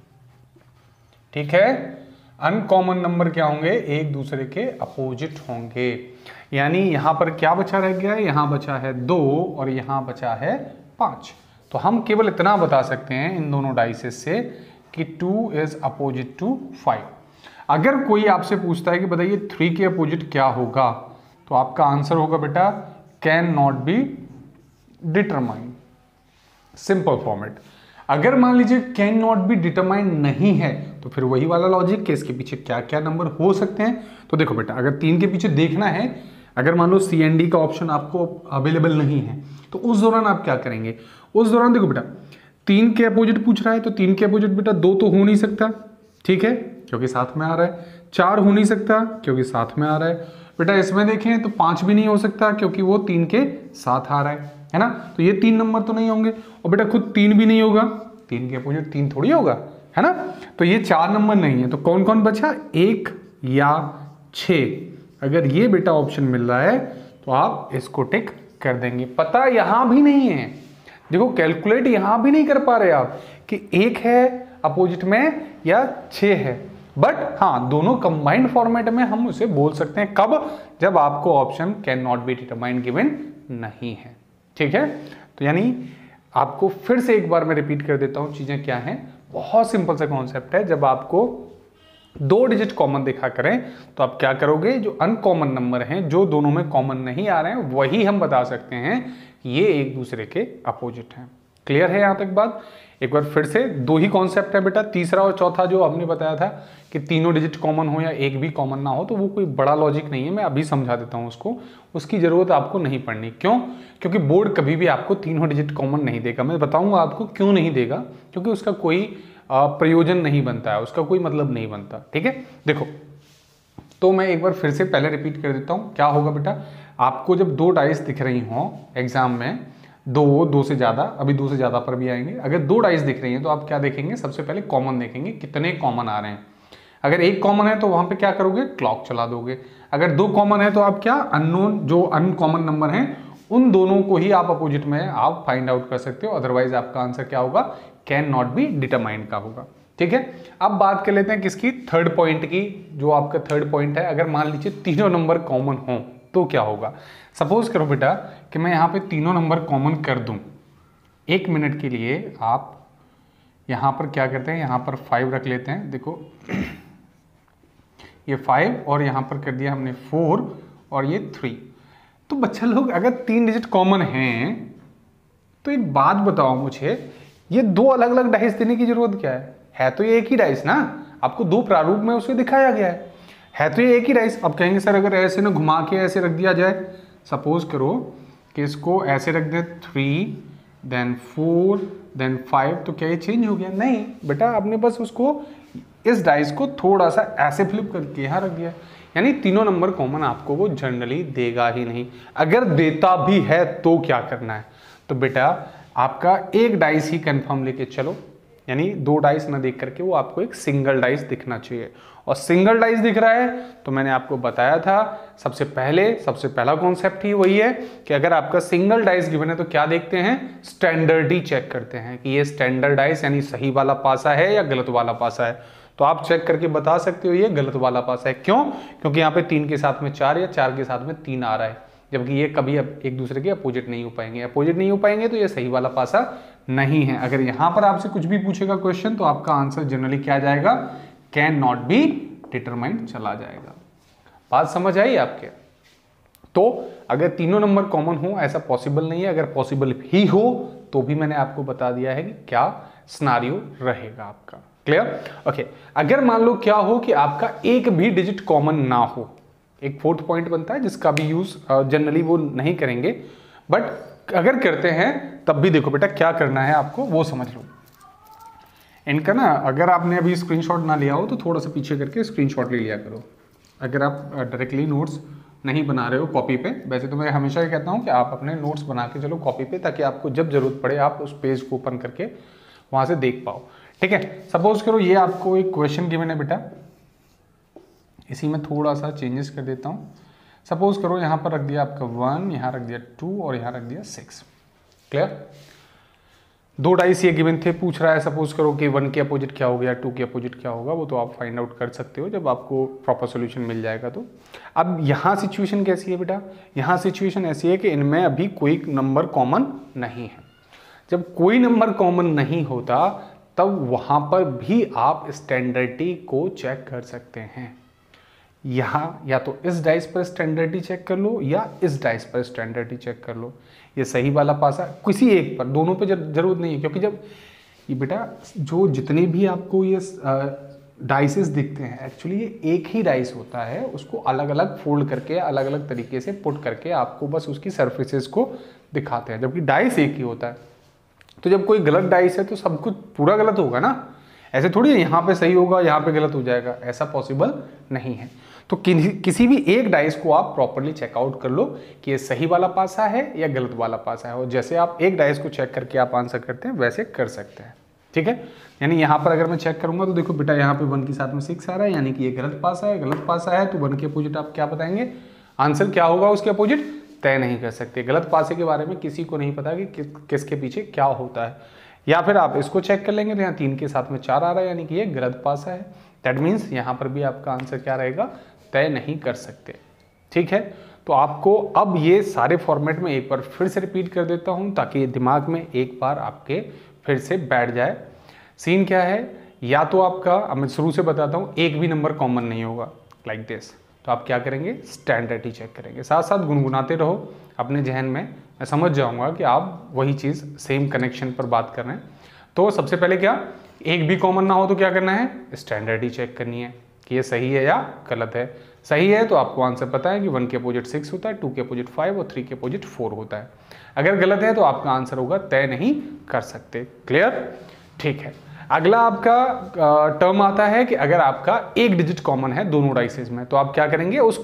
ठीक है, अनकॉमन नंबर क्या होंगे, एक दूसरे के अपोजिट होंगे। यानी यहां पर क्या बचा रह गया है, यहां बचा है 2 और यहां बचा है 5। तो हम केवल इतना बता सकते हैं इन दोनों डाइसेस से कि 2 इज अपोजिट टू 5। अगर कोई आपसे पूछता है कि बताइए 3 के अपोजिट क्या होगा, तो आपका आंसर होगा बेटा can not be determined. Simple format. अगर मान लीजिए कैन नॉट बी डिटरमाइंड नहीं है तो फिर वही वाला लॉजिक कि इसके पीछे क्या क्या नंबर हो सकते हैं। तो देखो बेटा अगर 3 के पीछे देखना है, अगर मान लो सी एंड डी का ऑप्शन आपको अवेलेबल नहीं है तो उस दौरान आप क्या करेंगे। उस दौरान देखो बेटा 3 के अपोजिट पूछ रहा है तो 3 के अपोजिट बेटा 2 तो हो नहीं सकता, ठीक है, क्योंकि साथ में आ रहा है। 4 हो नहीं सकता क्योंकि साथ में आ रहा है। बेटा इसमें देखें तो 5 भी नहीं हो सकता क्योंकि वो 3 के साथ आ रहा है ना। तो ये 3 नंबर तो नहीं होंगे। और बेटा खुद 3 भी नहीं होगा, 3 के अपोजिट 3 थोड़ी होगा, है ना। तो ये 4 नंबर नहीं है। तो कौन कौन बचा, 1 या 6। अगर ये बेटा ऑप्शन मिल रहा है तो आप इसको टिक कर देंगे। पता यहां भी नहीं है, देखो कैलकुलेट यहां भी नहीं कर पा रहे आप कि 1 है अपोजिट में या 6 है, बट हाँ दोनों कंबाइंड फॉर्मेट में हम उसे बोल सकते हैं। कब, जब आपको option can not be determined given नहीं है, ठीक है। तो यानी आपको फिर से एक बार मैं रिपीट कर देता हूं चीजें क्या हैं। बहुत सिंपल सा कॉन्सेप्ट है। जब आपको 2 डिजिट कॉमन देखा करें तो आप क्या करोगे, जो अनकॉमन नंबर हैं जो दोनों में कॉमन नहीं आ रहे हैं वही हम बता सकते हैं कि ये एक दूसरे के अपोजिट हैं। क्लियर है यहां तक बात। एक बार फिर से 2 ही कॉन्सेप्ट है बेटा, तीसरा और चौथा जो हमने बताया था कि तीनों डिजिट कॉमन हो या एक भी कॉमन ना हो तो वो कोई बड़ा लॉजिक नहीं है। मैं अभी समझा देता हूं उसको, उसकी जरूरत आपको नहीं पड़नी। क्यों, क्योंकि बोर्ड कभी भी आपको तीनों डिजिट कॉमन नहीं देगा। मैं बताऊंगा आपको क्यों नहीं देगा, क्योंकि उसका कोई प्रयोजन नहीं बनता है, उसका कोई मतलब नहीं बनता, ठीक है। देखो तो मैं एक बार फिर से पहले रिपीट कर देता हूं। क्या होगा बेटा, आपको जब 2 डाइस दिख रही हो एग्जाम में, 2 से ज़्यादा, अभी 2 से ज़्यादा पर भी आएंगे। अगर 2 डाइस दिख रही हैं तो आप क्या देखेंगे, सबसे पहले कॉमन देखेंगे, कितने कॉमन आ रहे हैं। अगर 1 कॉमन है तो वहां पे क्या करोगे, क्लॉक चला दोगे। अगर 2 कॉमन है तो आप क्या, अननोन जो अनकॉमन नंबर हैं उन दोनों को ही आप अपोजिट में आप फाइंड आउट कर सकते हो। अदरवाइज आपका आंसर क्या होगा, कैन नॉट बी डिटरमाइंड का होगा, ठीक है। अब बात कर लेते हैं किसकी, थर्ड पॉइंट की। जो आपका थर्ड पॉइंट है, अगर मान लीजिए तीनों नंबर कॉमन हो तो क्या होगा। सपोज करो बेटा कि मैं यहाँ पे तीनों नंबर कॉमन कर दूं। 1 मिनट के लिए आप यहाँ पर क्या करते हैं, यहाँ पर 5 रख लेते हैं। देखो ये 5 और यहाँ पर कर दिया हमने 4 और ये 3। तो बच्चा लोग अगर 3 डिजिट कॉमन हैं तो एक बात बताओ मुझे, ये 2 अलग अलग डाइस देने की जरूरत क्या है तो ये एक ही डाइस ना, आपको 2 प्रारूप में उसे दिखाया गया है तो ये एक ही डाइस। अब कहेंगे सर अगर ऐसे ना घुमा के ऐसे रख दिया जाए, सपोज करो कि इसको ऐसे रख दें 3 देन 4 देन 5, तो क्या ये चेंज हो गया, नहीं बेटा आपने बस उसको इस डाइस को थोड़ा सा ऐसे फ्लिप करके यहाँ रख दिया। यानी तीनों नंबर कॉमन आपको वो जनरली देगा ही नहीं। अगर देता भी है तो क्या करना है, तो बेटा आपका एक डाइस ही कंफर्म लेके चलो, यानी 2 डाइस ना देख करके वो आपको एक सिंगल डाइस दिखना चाहिए। और सिंगल डाइस दिख रहा है तो मैंने आपको बताया था सबसे पहला कॉन्सेप्ट ही वही है कि अगर आपका सिंगल डाइस गिवन है तो क्या देखते हैं, स्टैंडर्ड चेक करते हैं कि ये स्टैंडर्ड डाइस यानी सही वाला पासा है या गलत वाला पासा है। तो आप चेक करके बता सकते हो ये गलत वाला पासा है। क्यों, क्योंकि यहाँ पे 3 के साथ में 4 या 4 के साथ में 3 आ रहा है। जबकि ये कभी अब एक दूसरे के अपोजिट नहीं हो पाएंगे। अपोजिट नहीं हो पाएंगे तो ये सही वाला पासा नहीं है। अगर यहाँ पर आपसे कुछ भी पूछेगा क्वेश्चन तो आपका आंसर जनरली क्या जाएगा, कैन नॉट बी डिटरमाइंड चला जाएगा। बात समझ आई आपके? तो अगर तीनों नंबर कॉमन हो ऐसा पॉसिबल नहीं है, अगर पॉसिबल ही हो तो भी मैंने आपको बता दिया है कि क्या सिनेरियो रहेगा आपका। क्लियर? ओके, अगर मान लो क्या हो कि आपका एक भी डिजिट कॉमन ना हो, एक फोर्थ पॉइंट बनता है जिसका भी यूज जनरली वो नहीं करेंगे, बट अगर करते हैं तब भी देखो बेटा क्या करना है आपको वो समझ लो। इनका ना अगर आपने अभी स्क्रीनशॉट ना लिया हो तो थोड़ा सा पीछे करके स्क्रीनशॉट ले लिया करो। अगर आप डायरेक्टली नोट्स नहीं बना रहे हो कॉपी पे, वैसे तो मैं हमेशा ये कहता हूँ कि आप अपने नोट्स बना के चलो कॉपी पे, ताकि आपको जब जरूरत पड़े आप उस पेज को ओपन करके वहाँ से देख पाओ। ठीक है, सपोज करो ये आपको एक क्वेश्चन गिवन है बेटा, इसी में थोड़ा सा चेंजेस कर देता हूँ। सपोज करो यहाँ पर रख दिया आपका 1, यहाँ रख दिया 2 और यहाँ रख दिया 6। क्लियर? दो डाइस ये गिवन थे, पूछ रहा है सपोज करो कि 1 के अपोजिट क्या हो गया, 2 के अपोजिट क्या होगा, वो तो आप फाइंड आउट कर सकते हो जब आपको प्रॉपर सॉल्यूशन मिल जाएगा। तो अब यहाँ सिचुएशन कैसी है बेटा, यहाँ सिचुएशन ऐसी है कि इनमें अभी कोई नंबर कॉमन नहीं है। जब कोई नंबर कॉमन नहीं होता तब वहाँ पर भी आप स्टैंडर्डिटी को चेक कर सकते हैं। यहाँ या तो इस डाइस पर स्टैंडर्डिटी चेक कर लो या इस डाइस पर स्टैंडर्डिटी चेक कर लो। ये सही वाला पासा किसी एक पर, दोनों पे जरूरत नहीं है, क्योंकि जब ये बेटा जो जितने भी आपको ये डाइसेस दिखते हैं एक्चुअली ये एक ही डाइस होता है, उसको अलग अलग फोल्ड करके अलग अलग तरीके से पुट करके आपको बस उसकी सर्फेसेस को दिखाते हैं, जबकि डाइस एक ही होता है। तो जब कोई गलत डाइस है तो सब कुछ पूरा गलत होगा ना, ऐसे थोड़ी यहाँ पे सही होगा यहाँ पे गलत हो जाएगा, ऐसा पॉसिबल नहीं है। तो किसी भी एक डाइस को आप प्रॉपरली चेकआउट कर लो कि ये सही वाला पासा है या गलत वाला पासा है, और जैसे आप एक डाइस को चेक करके आप आंसर करते हैं वैसे कर सकते हैं। ठीक है, यानी यहाँ पर अगर मैं चेक करूंगा तो देखो बेटा यहाँ पे 1 के साथ में 6 आ रहा है, यानी कि ये गलत पासा है। गलत पासा है तो 1 के अपोजिट आप क्या बताएंगे, आंसर क्या होगा उसके अपोजिट तय नहीं कर सकते। गलत पासे के बारे में किसी को नहीं पता कि किसके पीछे क्या होता है। या फिर आप इसको चेक कर लेंगे तो यहाँ 3 के साथ में 4 आ रहा है, यानी कि ये गलत पासा है। दैट मीन्स यहाँ पर भी आपका आंसर क्या रहेगा, तय नहीं कर सकते। ठीक है, तो आपको अब ये सारे फॉर्मेट में एक बार फिर से रिपीट कर देता हूँ ताकि दिमाग में एक बार आपके फिर से बैठ जाए। सीन क्या है, या तो आपका, अब मैं शुरू से बताता हूँ, एक भी नंबर कॉमन नहीं होगा लाइक दिस, तो आप क्या करेंगे, स्टैंडर्डिटी चेक करेंगे। साथ साथ गुनगुनाते रहो अपने जहन में, मैं समझ जाऊंगा कि आप वही चीज़ सेम कनेक्शन पर बात कर रहे हैं। तो सबसे पहले क्या, एक भी कॉमन ना हो तो क्या करना है, स्टैंडर्डिटी चेक करनी है कि ये सही है या गलत है। सही है तो आपको आंसर पता है कि 1 के अपोजिट 6 होता है, 2 के अपोजिट 5 और 3 के अपोजिट 4 होता है। अगर गलत है तो आपका आंसर होगा तय नहीं कर सकते। क्लियर? ठीक है, अगला आपका टर्म आता है कि अगर आपका एक डिजिट कॉमन है दोनों डाइसेस में, तो आप क्या करेंगे, उस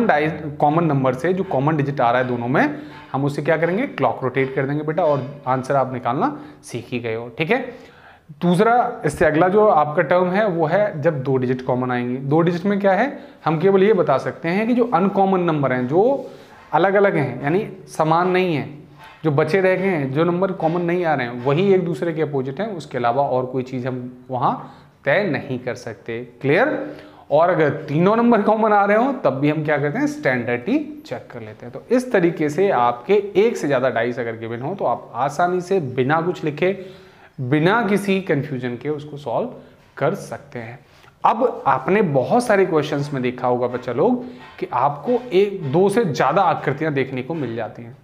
कॉमन नंबर से जो कॉमन डिजिट आ रहा है दोनों में, हम उससे क्या करेंगे, क्लॉक रोटेट कर देंगे बेटा, और आंसर आप निकालना सीख ही गए हो। ठीक है, दूसरा इससे अगला जो आपका टर्म है वो है जब 2 डिजिट कॉमन आएंगे। 2 डिजिट में क्या है, हम केवल ये बता सकते हैं कि जो अनकॉमन नंबर हैं, जो अलग अलग हैं यानी समान नहीं है, जो बचे रह गए हैं, जो नंबर कॉमन नहीं आ रहे हैं वही एक दूसरे के अपोजिट हैं, उसके अलावा और कोई चीज़ हम वहाँ तय नहीं कर सकते। क्लियर? और अगर तीनों नंबर कॉमन आ रहे हो तब भी हम क्या करते हैं, स्टैंडर्डिटी चेक कर लेते हैं। तो इस तरीके से आपके एक से ज़्यादा डाइस अगर गिवन हो तो आप आसानी से बिना कुछ लिखे, बिना किसी कंफ्यूजन के उसको सॉल्व कर सकते हैं। अब आपने बहुत सारे क्वेश्चंस में देखा होगा बच्चा लोग कि आपको 1-2 से ज़्यादा आकृतियां देखने को मिल जाती हैं,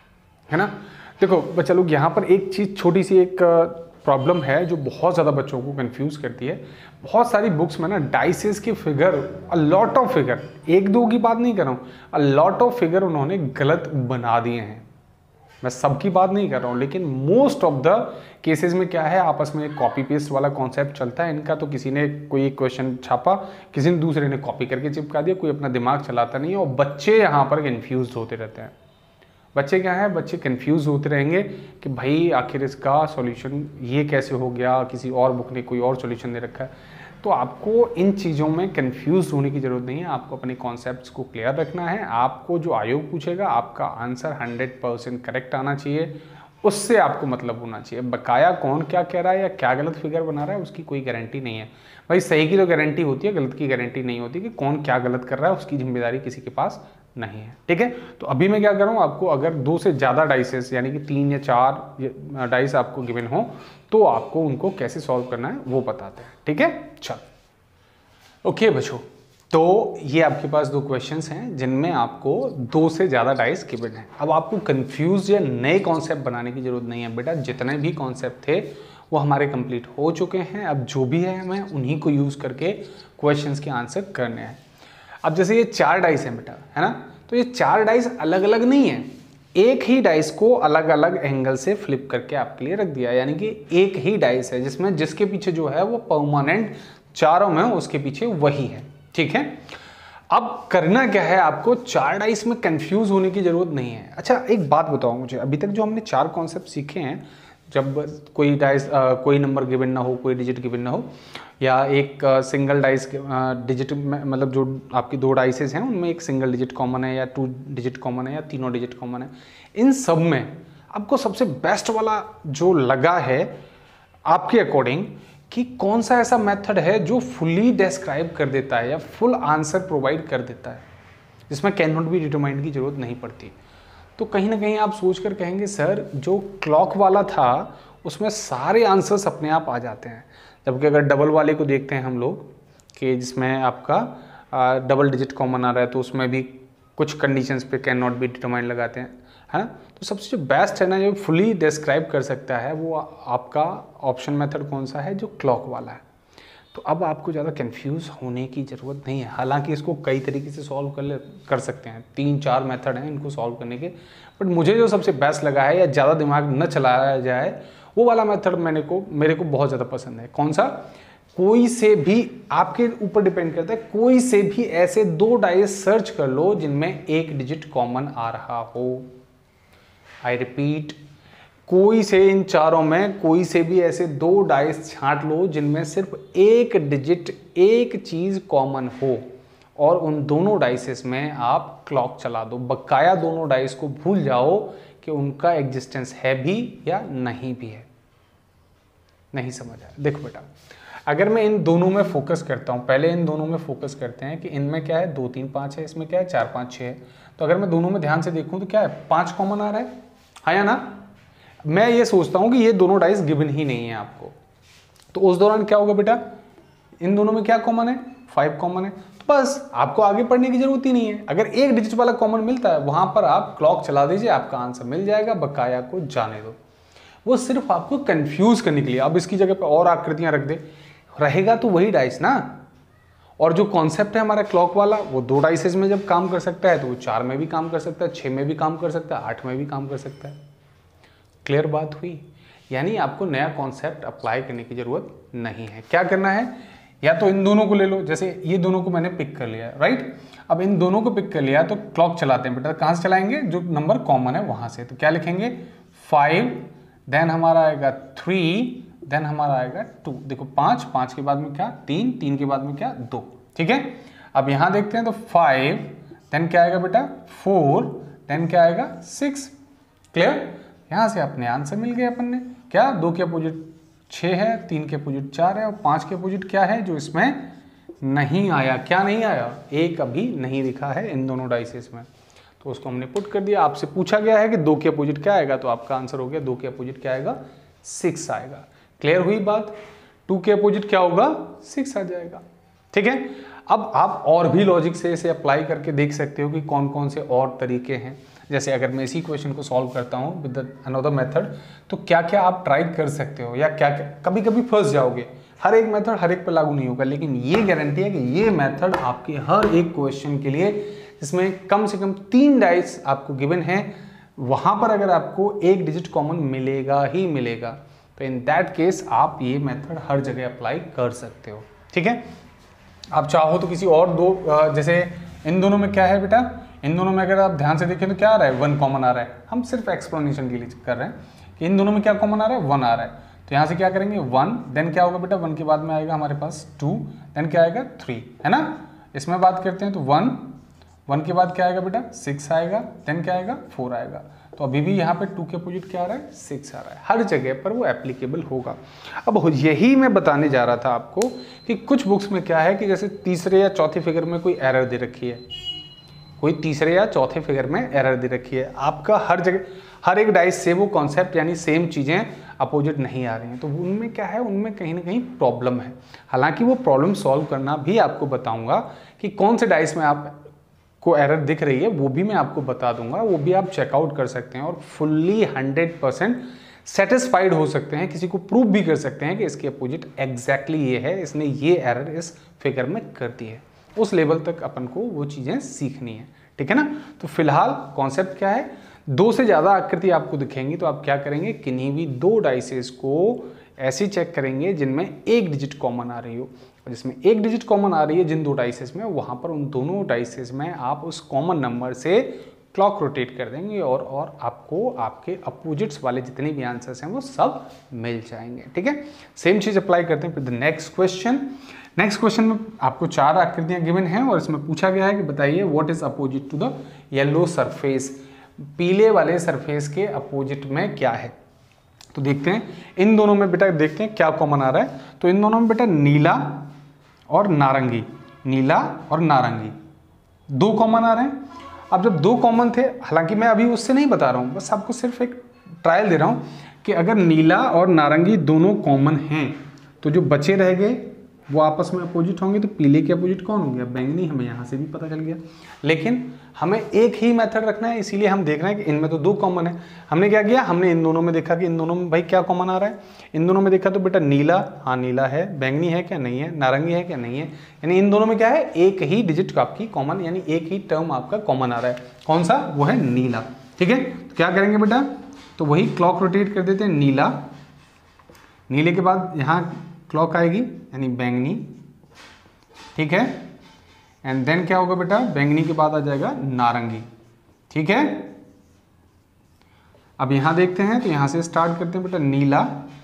है ना। देखो बच्चा लोग, यहाँ पर एक चीज़ छोटी सी एक प्रॉब्लम है जो बहुत ज़्यादा बच्चों को कंफ्यूज करती है। बहुत सारी बुक्स में ना डाइसेस की figure, a lot of figure, 1-2 की बात नहीं कर रहा हूँ, अ लॉट ऑफ फिगर उन्होंने गलत बना दिए हैं। मैं सबकी बात नहीं कर रहा हूँ, लेकिन मोस्ट ऑफ द केसेस में क्या है, आपस में कॉपी पेस्ट वाला कॉन्सेप्ट चलता है इनका। तो किसी ने कोई क्वेश्चन छापा, किसी ने दूसरे ने कॉपी करके चिपका दिया, कोई अपना दिमाग चलाता नहीं है, और बच्चे यहाँ पर कंफ्यूज होते रहते हैं। बच्चे क्या है, बच्चे कंफ्यूज होते रहेंगे कि भाई आखिर इसका सॉल्यूशन ये कैसे हो गया, किसी और बुक ने कोई और सॉल्यूशन दे रखा है। तो आपको इन चीज़ों में कंफ्यूज होने की ज़रूरत नहीं है, आपको अपने कॉन्सेप्ट्स को क्लियर रखना है। आपको जो आयोग पूछेगा आपका आंसर 100% करेक्ट आना चाहिए, उससे आपको मतलब होना चाहिए। बकाया कौन क्या कह रहा है या क्या गलत फिगर बना रहा है उसकी कोई गारंटी नहीं है। भाई सही की तो गारंटी होती है, गलत की गारंटी नहीं होती कि कौन क्या गलत कर रहा है उसकी जिम्मेदारी किसी के पास नहीं है। ठीक है, तो अभी मैं क्या कर रहा हूँ, आपको अगर 2 से ज़्यादा डाइसेस यानी कि 3 या 4 डाइस आपको गिवन हो तो आपको उनको कैसे सॉल्व करना है वो बताते हैं। ठीक है, चल ओके बच्चों, तो ये आपके पास 2 क्वेश्चंस हैं जिनमें आपको 2 से ज़्यादा डाइस गिवन है। अब आपको कंफ्यूज या नए कॉन्सेप्ट बनाने की जरूरत नहीं है बेटा, जितने भी कॉन्सेप्ट थे वो हमारे कंप्लीट हो चुके हैं। अब जो भी है हमें उन्हीं को यूज़ करके क्वेश्चंस के आंसर करने हैं। अब जैसे ये 4 डाइस हैं बेटा, है ना, तो ये 4 डाइस अलग अलग नहीं है, एक ही डाइस को अलग अलग एंगल से फ्लिप करके आपके लिए रख दिया, यानी कि एक ही डाइस है जिसमें जिसके पीछे जो है वो परमानेंट चारों में उसके पीछे वही है। ठीक है, अब करना क्या है, आपको 4 डाइस में कंफ्यूज होने की जरूरत नहीं है। अच्छा एक बात बताओ मुझे, अभी तक जो हमने 4 कॉन्सेप्ट सीखे हैं, जब कोई डाइस कोई नंबर गिवन ना हो, कोई डिजिट गिवन ना हो, या एक सिंगल डाइस डिजिट मतलब जो आपकी 2 डाइसेस हैं उनमें एक सिंगल डिजिट कॉमन है या 2 डिजिट कॉमन है या तीनों डिजिट कॉमन है, इन सब में आपको सबसे बेस्ट वाला जो लगा है आपके अकॉर्डिंग कि कौन सा ऐसा मेथड है जो फुली डिस्क्राइब कर देता है या फुल आंसर प्रोवाइड कर देता है, जिसमें कैन नॉट बी डिटरमाइंड की जरूरत नहीं पड़ती। तो कहीं ना कहीं आप सोच कर कहेंगे सर जो क्लॉक वाला था उसमें सारे आंसर्स अपने आप आ जाते हैं, जबकि अगर डबल वाले को देखते हैं हम लोग कि जिसमें आपका डबल डिजिट कॉमन आ रहा है तो उसमें भी कुछ कंडीशंस पे कैन नॉट बी डिटरमाइंड लगाते हैं, है ना। तो सबसे जो बेस्ट है ना, जो फुली डिस्क्राइब कर सकता है वो आपका ऑप्शन मेथड कौन सा है, जो क्लॉक वाला है। तो अब आपको ज़्यादा कंफ्यूज होने की ज़रूरत नहीं है, हालांकि इसको कई तरीके से सॉल्व कर सकते हैं, 3-4 मेथड हैं इनको सॉल्व करने के, बट मुझे जो सबसे बेस्ट लगा है या ज़्यादा दिमाग न चलाया जाए वो वाला मेथड मेरे को बहुत ज़्यादा पसंद है। कौन सा, कोई से भी, आपके ऊपर डिपेंड करता है, कोई से भी ऐसे 2 डाइस सर्च कर लो जिनमें एक डिजिट कॉमन आ रहा हो। आई रिपीट, कोई से इन चारों में कोई से भी ऐसे 2 डाइस छांट लो जिनमें सिर्फ एक डिजिट, एक चीज कॉमन हो, और उन दोनों डाइसेस में आप क्लॉक चला दो, बकाया दोनों डाइस को भूल जाओ कि उनका एग्जिस्टेंस है भी या नहीं भी है। नहीं समझ आया, देखो बेटा, अगर मैं इन दोनों में फोकस करता हूं, पहले इन दोनों में फोकस करते हैं कि इनमें क्या है, 2 3 5 है, इसमें क्या है 4 5 6 है। तो अगर मैं दोनों में ध्यान से देखूं तो क्या है, 5 कॉमन आ रहा है, हाँ या ना। मैं ये सोचता हूं कि ये दोनों डाइस गिवन ही नहीं है आपको, तो उस दौरान क्या होगा बेटा, इन दोनों में क्या कॉमन है, 5 कॉमन है, तो बस आपको आगे पढ़ने की जरूरत ही नहीं है। अगर एक डिजिट वाला कॉमन मिलता है वहां पर आप क्लॉक चला दीजिए, आपका आंसर मिल जाएगा, बकाया को जाने दो। वो सिर्फ आपको कंफ्यूज करने के लिए, अब इसकी जगह पे और आकृतियां रख दे, रहेगा तो वही डाइस ना। और जो कॉन्सेप्ट है हमारा क्लॉक वाला, वो 2 डाइसेस में जब काम कर सकता है तो वो 4 में भी काम कर सकता है, 6 में भी काम कर सकता है, 8 में भी काम कर सकता है। क्लियर बात हुई, यानी आपको नया कॉन्सेप्ट अप्लाई करने की जरूरत नहीं है। क्या करना है, या तो इन दोनों को ले लो, जैसे ये दोनों को मैंने पिक कर लिया, राइट। अब इन दोनों को पिक कर लिया तो क्लॉक चलाते हैं बेटा, कहां से चलाएंगे, जो नंबर कॉमन है वहां से। तो क्या लिखेंगे, 5, देन हमारा आएगा 3, देन हमारा आएगा 2। देखो 5 के बाद में क्या 3 के बाद में क्या 2, ठीक है। अब यहां देखते हैं तो 5, देन क्या आएगा बेटा 4, देन क्या आएगा 6। क्लियर, यहां से अपने आंसर मिल गए अपन ने, क्या 2 के अपोजिट 6 है, 3 के अपोजिट 4 है, और 5 के अपोजिट क्या है जो इसमें नहीं आया, क्या नहीं आया, एक अभी नहीं दिखा है इन दोनों डाइसेस में, तो उसको हमने पुट कर दिया। आपसे पूछा गया है कि 2 के अपोजिट क्या आएगा, तो आपका आंसर हो गया 2 के अपोजिट क्या आएगा, 6 आएगा। क्लियर हुई बात, 2 के अपोजिट क्या होगा, 6 आ जाएगा, ठीक है। अब आप और भी लॉजिक से इसे अप्लाई करके देख सकते हो कि कौन कौन से और तरीके हैं। जैसे अगर मैं इसी क्वेश्चन को सॉल्व करता हूँ विद अनदर मेथड, तो क्या क्या आप ट्राई कर सकते हो, या क्या क्या कभी कभी फंस जाओगे। हर एक मेथड हर एक पर लागू नहीं होगा, लेकिन ये गारंटी है कि ये मेथड आपके हर एक क्वेश्चन के लिए, जिसमें कम से कम 3 डाइस आपको गिवन है, वहां पर अगर आपको एक डिजिट कॉमन मिलेगा ही मिलेगा, तो इन दैट केस आप ये मेथड हर जगह अप्लाई कर सकते हो, ठीक है। आप चाहो तो किसी और 2, जैसे इन दोनों में क्या है बेटा, इन दोनों में अगर आप ध्यान से देखें तो क्या आ रहा है, 1 कॉमन आ रहा है। हम सिर्फ एक्सप्लेनेशन के लिए कर रहे हैं कि इन दोनों में क्या कॉमन आ रहा है, 1 आ रहा है। तो यहाँ से क्या करेंगे 1, देन क्या होगा बेटा 1 के बाद में आएगा हमारे पास 2, देन क्या आएगा 3, है ना। इसमें बात करते हैं तो 1 के बाद क्या आएगा बेटा 6 आएगा, देन क्या आएगा 4 आएगा। तो अभी भी यहाँ पे 2 के अपोजिट क्या आ रहा है, 6 आ रहा है। हर जगह पर वो एप्लीकेबल होगा। अब यही मैं बताने जा रहा था आपको कि कुछ बुक्स में क्या है कि जैसे तीसरे या चौथी फिगर में कोई एरर दे रखी है, कोई तीसरे या चौथे फिगर में एरर दे रखी है। आपका हर जगह हर एक डाइस से वो कॉन्सेप्ट यानी सेम चीज़ें अपोजिट नहीं आ रही हैं, तो उनमें क्या है, उनमें कहीं ना कहीं प्रॉब्लम है। हालांकि वो प्रॉब्लम सॉल्व करना भी आपको बताऊंगा कि कौन से डाइस में आप को एरर दिख रही है, वो भी मैं आपको बता दूंगा, वो भी आप चेकआउट कर सकते हैं और फुल्ली 100% सेटिस्फाइड हो सकते हैं, किसी को प्रूव भी कर सकते हैं कि इसके अपोजिट एग्जैक्टली ये है, इसने ये एरर इस फिगर में कर दी है। उस लेवल तक अपन को वो चीज़ें सीखनी है, ठीक है ना। तो फिलहाल कॉन्सेप्ट क्या है, दो से ज़्यादा आकृति आपको दिखेंगी तो आप क्या करेंगे, किन्हीं भी दो डाइसेस को ऐसे चेक करेंगे जिनमें एक डिजिट कॉमन आ रही हो, जिसमें एक डिजिट कॉमन आ रही है जिन दो डाइसेस में, वहाँ पर उन दोनों डाइसेस में आप उस कॉमन नंबर से क्लॉक रोटेट कर देंगे और आपको आपके अपोजिट्स वाले जितने भी आंसर्स हैं वो सब मिल जाएंगे, ठीक है। सेम चीज़ अप्लाई करते हैं फिर the next question. Next question में आपको 4 आकृतियाँ गिवन हैं और इसमें पूछा गया है कि बताइए what is opposite to the yellow surface, पीले वाले सरफेस के अपोजिट में क्या है। तो देखते हैं इन दोनों में बेटा, देखते हैं क्या कॉमन आ रहा है। तो इन दोनों में बेटा नीला और नारंगी, नीला और नारंगी दो कॉमन आ रहे हैं। अब जब दो कॉमन थे, हालांकि मैं अभी उससे नहीं बता रहा हूँ, बस आपको सिर्फ एक ट्रायल दे रहा हूँ कि अगर नीला और नारंगी दोनों कॉमन हैं तो जो बचे रह गए वो आपस में अपोजिट होंगे। तो पीले के अपोजिट कौन हो गया, बैंगनी, हमें यहाँ से भी पता चल गया। लेकिन हमें एक ही मेथड रखना है, इसीलिए हम देख रहे हैं कि इनमें तो दो कॉमन है। हमने क्या किया, हमने इन दोनों में देखा कि इन दोनों में भाई क्या कॉमन आ रहा है। इन दोनों में देखा तो बेटा नीला, हाँ नीला है, बैंगनी है क्या, नहीं है, नारंगी है क्या, नहीं है। यानी इन दोनों में क्या है, एक ही डिजिट आपकी कॉमन, यानी एक ही टर्म आपका कॉमन आ रहा है। कौन सा, वो है नीला, ठीक है। तो क्या करेंगे बेटा, तो वही क्लॉक रोटेट कर देते हैं, नीला, नीले के बाद यहाँ क्लॉक आएगी यानी बैंगनी, ठीक है। एंड देन क्या होगा बेटा, बैंगनी के बाद आ जाएगा नारंगी, ठीक है। अब यहां देखते हैं, तो यहां से स्टार्ट करते हैं बेटा, नीला,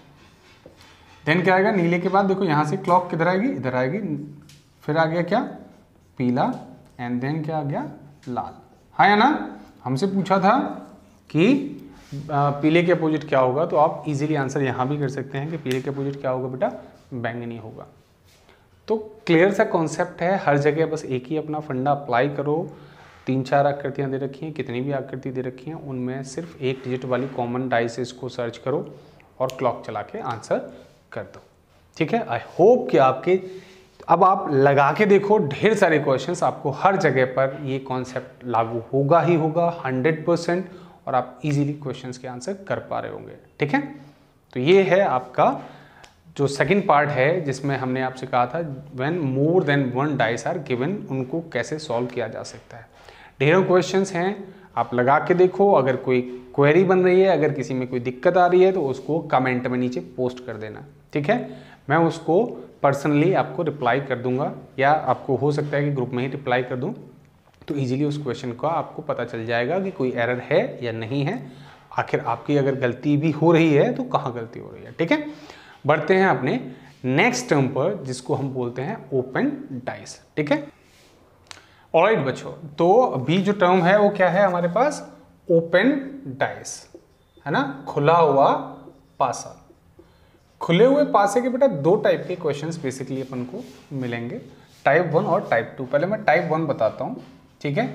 देन क्या आएगा, नीले के बाद देखो यहां से क्लॉक किधर आएगी, इधर आएगी, फिर आ गया क्या, पीला, एंड देन क्या आ गया, लाल। हाँ या ना, हमसे पूछा था कि पीले के अपोजिट क्या होगा, तो आप इजीली आंसर यहां भी कर सकते हैं कि पीले के अपोजिट क्या होगा बेटा, बैंगनी होगा। तो क्लियर सा कॉन्सेप्ट है, हर जगह बस एक ही अपना फंडा अप्लाई करो। 3-4 आकृतियाँ दे रखी हैं, कितनी भी आकृति दे रखी हैं उनमें सिर्फ एक डिजिट वाली कॉमन डाइसेस को सर्च करो और क्लॉक चला के आंसर कर दो, ठीक है। आई होप कि आपके, अब आप लगा के देखो, ढेर सारे क्वेश्चंस आपको हर जगह पर ये कॉन्सेप्ट लागू होगा ही होगा 100%, और आप इजीली क्वेश्चंस के आंसर कर पा रहे होंगे, ठीक है। तो ये है आपका जो सेकंड पार्ट है, जिसमें हमने आपसे कहा था when more than one dice are given, उनको कैसे सॉल्व किया जा सकता है। ढेरों क्वेश्चंस हैं, आप लगा के देखो। अगर कोई क्वेरी बन रही है, अगर किसी में कोई दिक्कत आ रही है तो उसको कमेंट में नीचे पोस्ट कर देना, ठीक है। मैं उसको पर्सनली आपको रिप्लाई कर दूंगा, या आपको हो सकता है कि ग्रुप में ही रिप्लाई कर दूं, तो ईजिली उस क्वेश्चन का आपको पता चल जाएगा कि कोई एरर है या नहीं है, आखिर आपकी अगर गलती भी हो रही है तो कहाँ गलती हो रही है, ठीक है। बढ़ते हैं अपने नेक्स्ट टर्म पर, जिसको हम बोलते हैं ओपन डाइस, ठीक है। ऑलराइट बच्चों, तो अभी जो टर्म है वो क्या है हमारे पास, ओपन डाइस, है ना, खुला हुआ पासा। खुले हुए पासे के बेटा दो टाइप के क्वेश्चंस बेसिकली अपन को मिलेंगे, टाइप 1 और टाइप 2। पहले मैं टाइप 1 बताता हूँ, ठीक है।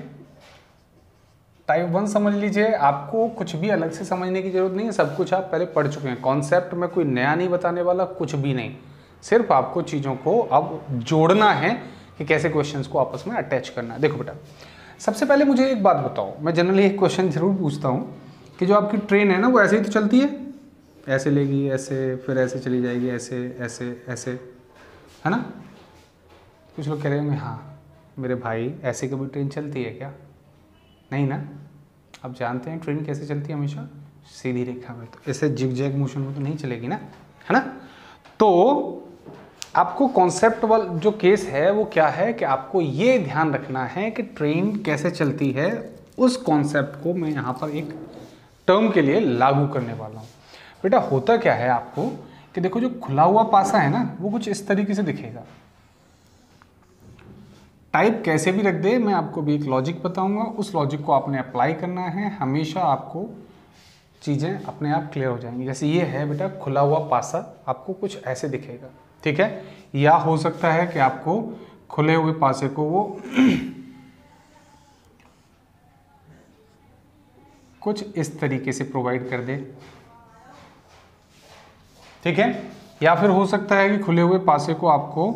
टाइप 1 समझ लीजिए, आपको कुछ भी अलग से समझने की जरूरत नहीं है, सब कुछ आप पहले पढ़ चुके हैं। कॉन्सेप्ट में कोई नया नहीं बताने वाला, कुछ भी नहीं, सिर्फ आपको चीज़ों को अब जोड़ना है कि कैसे क्वेश्चंस को आपस में अटैच करना है। देखो बेटा, सबसे पहले मुझे एक बात बताओ, मैं जनरली एक क्वेश्चन जरूर पूछता हूँ कि जो आपकी ट्रेन है ना वो ऐसे ही तो चलती है, ऐसे लेगी, ऐसे, फिर ऐसे चली जाएगी, ऐसे ऐसे ऐसे, है ना। कुछ लोग कह रहे होंगे हाँ मेरे भाई ऐसे कभी ट्रेन चलती है क्या, नहीं ना। आप जानते हैं ट्रेन कैसे चलती है, हमेशा सीधी रेखा में, तो ऐसे जिग-जैग मोशन में तो नहीं चलेगी ना, है ना। तो आपको कॉन्सेप्ट वाला जो केस है वो क्या है कि आपको ये ध्यान रखना है कि ट्रेन कैसे चलती है, उस कॉन्सेप्ट को मैं यहाँ पर एक टर्म के लिए लागू करने वाला हूँ। बेटा होता क्या है आपको कि देखो, जो खुला हुआ पासा है ना वो कुछ इस तरीके से दिखेगा। टाइप कैसे भी रख दे, मैं आपको भी एक लॉजिक बताऊंगा, उस लॉजिक को आपने अप्लाई करना है, हमेशा आपको चीज़ें अपने आप क्लियर हो जाएंगी। जैसे ये है बेटा खुला हुआ पासा, आपको कुछ ऐसे दिखेगा, ठीक है। या हो सकता है कि आपको खुले हुए पासे को वो कुछ इस तरीके से प्रोवाइड कर दे, ठीक है। या फिर हो सकता है कि खुले हुए पासे को आपको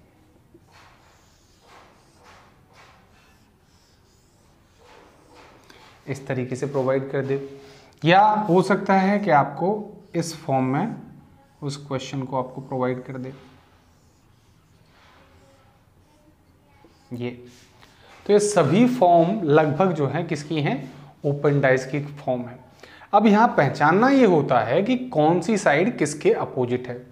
इस तरीके से प्रोवाइड कर दे, या हो सकता है कि आपको इस फॉर्म में उस क्वेश्चन को आपको प्रोवाइड कर दे, ये। तो ये सभी फॉर्म लगभग जो है किसकी हैं, ओपन डाइस की फॉर्म है। अब यहाँ पहचानना ये होता है कि कौन सी साइड किसके अपोजिट है।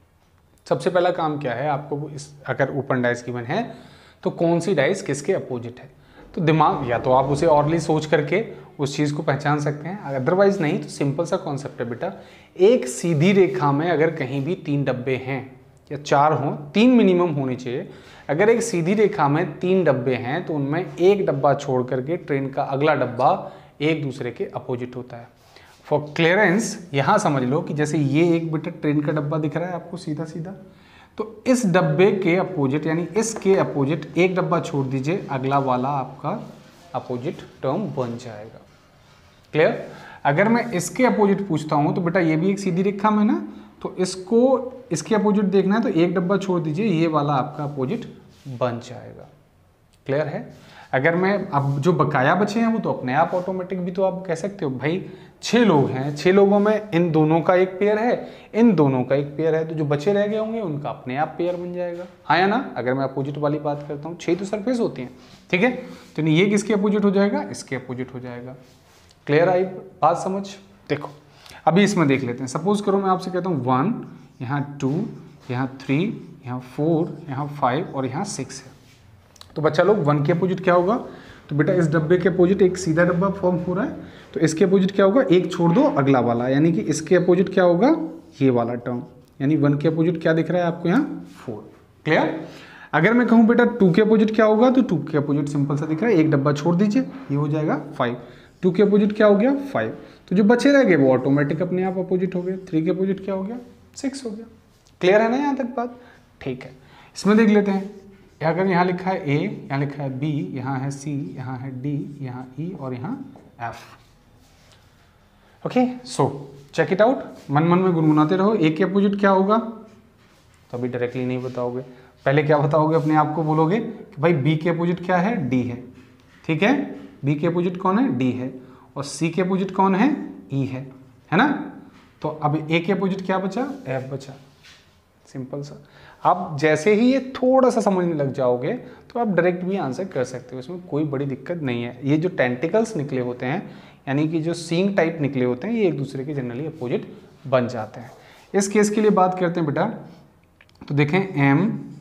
सबसे पहला काम क्या है आपको, इस अगर ओपन डाइस गिवन है तो कौन सी डाइस किसके अपोजिट है। तो दिमाग, या तो आप उसे ऑरली सोच करके उस चीज़ को पहचान सकते हैं, अदरवाइज नहीं तो सिंपल सा कॉन्सेप्ट है बेटा, एक सीधी रेखा में अगर कहीं भी 3 डब्बे हैं या 4 हों, 3 मिनिमम होने चाहिए। अगर एक सीधी रेखा में 3 डब्बे हैं तो उनमें एक डब्बा छोड़ करके ट्रेन का अगला डब्बा एक दूसरे के अपोजिट होता है। फॉर क्लियरेंस यहाँ समझ लो कि जैसे ये एक बेटा ट्रेन का डब्बा दिख रहा है आपको सीधा सीधा, तो इस डब्बे के अपोजिट यानी इसके अपोजिट एक डब्बा छोड़ दीजिए, अगला वाला आपका अपोजिट टर्म बन जाएगा। क्लियर। अगर मैं इसके अपोजिट पूछता हूँ तो बेटा ये भी एक सीधी रेखा में ना, तो इसको इसके अपोजिट देखना है तो एक डब्बा छोड़ दीजिए, ये वाला आपका अपोजिट बन जाएगा। क्लियर है। अगर मैं अब जो बकाया बचे हैं वो तो अपने आप ऑटोमेटिक भी तो आप कह सकते हो भाई 6 लोग हैं, 6 लोगों में इन दोनों का एक पेयर है, इन दोनों का एक पेयर है, तो जो बचे रह गए होंगे उनका अपने आप पेयर बन जाएगा, हाँ या ना। अगर मैं अपोजिट वाली बात करता हूँ, 6 तो सरफेस होती हैं, ठीक है। तो ये किसके अपोजिट हो जाएगा, इसके अपोजिट हो जाएगा। क्लियर आई बात समझ। देखो अभी इसमें देख लेते हैं। सपोज करो मैं आपसे कहता हूँ 1, यहाँ 2, यहाँ 3, यहाँ 4, यहाँ 5 और यहाँ 6 है। तो बच्चा लोग 1 के अपोजिट क्या होगा, तो बेटा इस डब्बे के अपोजिट एक सीधा डब्बा फॉर्म हो रहा है, तो इसके अपोजिट क्या होगा, एक छोड़ दो अगला वाला, यानी कि इसके अपोजिट क्या होगा, ये वाला टर्म, यानी 1 के अपोजिट क्या दिख रहा है आपको यहाँ 4। क्लियर। अगर मैं कहूँ बेटा 2 के अपोजिट क्या होगा, तो 2 के अपोजिट सिंपल सा दिख रहा है, एक डब्बा छोड़ दीजिए, ये हो जाएगा 5। 2 के अपोजिट क्या हो गया 5, तो जो बचे रह गए वो ऑटोमेटिक अपने आप अपोजिट हो गए। 3 के अपोजिट क्या हो गया 6 हो गया। क्लियर है ना यहाँ तक बात, ठीक है। इसमें देख लेते हैं, अगर यहाँ लिखा है A, यहाँ लिखा है B, यहाँ है C, यहाँ है D, यहाँ E और यहाँ F। Okay, so check it out, मन मन में गुनगुनाते रहो। A के अपोजिट क्या होगा, तो अभी डायरेक्टली नहीं बताओगे, पहले क्या बताओगे, अपने आप को बोलोगे कि भाई B के अपोजिट क्या है, D है, ठीक है। B के अपोजिट कौन है, D है, और C के अपोजिट कौन है, E है ना। तो अब A के अपोजिट क्या बचा, F बचा, सिंपल सा। आप जैसे ही ये थोड़ा सा समझने लग जाओगे तो आप डायरेक्ट भी आंसर कर सकते हो, इसमें कोई बड़ी दिक्कत नहीं है। ये जो टेंटिकल्स निकले होते हैं, यानी कि जो सींग टाइप निकले होते हैं, ये एक दूसरे के जनरली अपोजिट बन जाते हैं। इस केस के लिए बात करते हैं बेटा, तो देखें M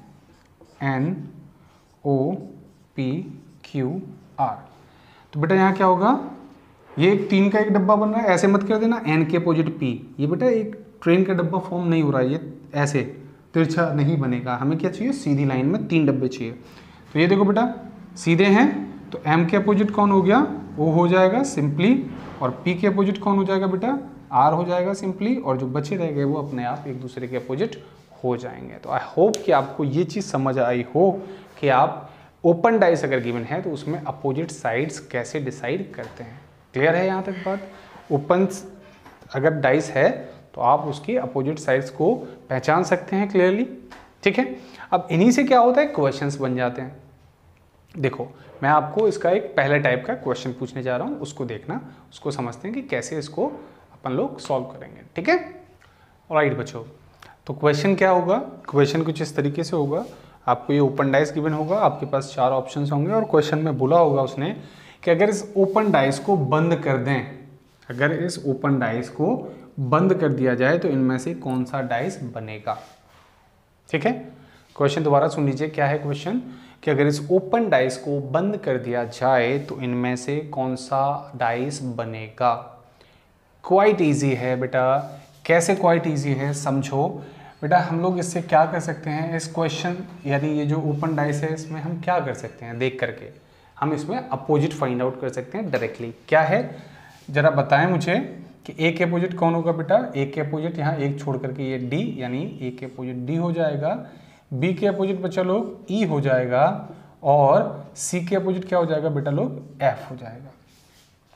N O P Q R, तो बेटा यहाँ क्या होगा, ये एक 3 का एक डब्बा बन रहा है, ऐसे मत कर देना N के अपोजिट P, ये बेटा एक ट्रेन का डब्बा फॉर्म नहीं हो रहा है, ये ऐसे तिरछा नहीं बनेगा, हमें क्या चाहिए, सीधी लाइन में 3 डब्बे चाहिए। तो ये देखो बेटा सीधे हैं, तो M के अपोजिट कौन हो गया, O हो जाएगा सिंपली, और P के अपोजिट कौन हो जाएगा बेटा, R हो जाएगा सिंपली, और जो बचे रह गए वो अपने आप एक दूसरे के अपोजिट हो जाएंगे। तो आई होप कि आपको ये चीज़ समझ आई हो कि आप ओपन डाइस अगर गिवन है तो उसमें अपोजिट साइड्स कैसे डिसाइड करते हैं। क्लियर है यहाँ तक बात। ओपन अगर डाइस है तो आप उसके अपोजिट साइड्स को पहचान सकते हैं क्लियरली, ठीक है। अब इन्हीं से क्या होता है, क्वेश्चंस बन जाते हैं। देखो मैं आपको इसका एक पहले टाइप का क्वेश्चन पूछने जा रहा हूँ, उसको देखना, उसको समझते हैं कि कैसे इसको अपन लोग सॉल्व करेंगे, ठीक है। ऑलराइट बच्चों, तो क्वेश्चन क्या होगा, क्वेश्चन कुछ इस तरीके से होगा, आपको ये ओपन डाइस गिवन होगा, आपके पास 4 ऑप्शंस होंगे, और क्वेश्चन में बोला होगा उसने कि अगर इस ओपन डाइस को बंद कर दें, अगर इस ओपन डाइस को बंद कर दिया जाए तो इनमें से कौन सा डाइस बनेगा, ठीक है। क्वेश्चन दोबारा सुन लीजिए, क्या है क्वेश्चन, कि अगर इस ओपन डाइस को बंद कर दिया जाए तो इनमें से कौन सा डाइस बनेगा। क्वाइट इजी है बेटा, कैसे क्वाइट इजी है समझो बेटा। हम लोग इससे क्या कर सकते हैं, इस क्वेश्चन यानी ये जो ओपन डाइस है इसमें हम क्या कर सकते हैं, देख करके हम इसमें अपोजिट फाइंड आउट कर सकते हैं डायरेक्टली। क्या है जरा बताएं मुझे कि A के अपोजिट कौन होगा बेटा, A के अपोजिट यहाँ एक छोड़ करके ये D, यानी A के अपोजिट D हो जाएगा, B के अपोजिट बच्चा लोग E हो जाएगा, और C के अपोजिट क्या हो जाएगा बेटा लोग, F हो जाएगा।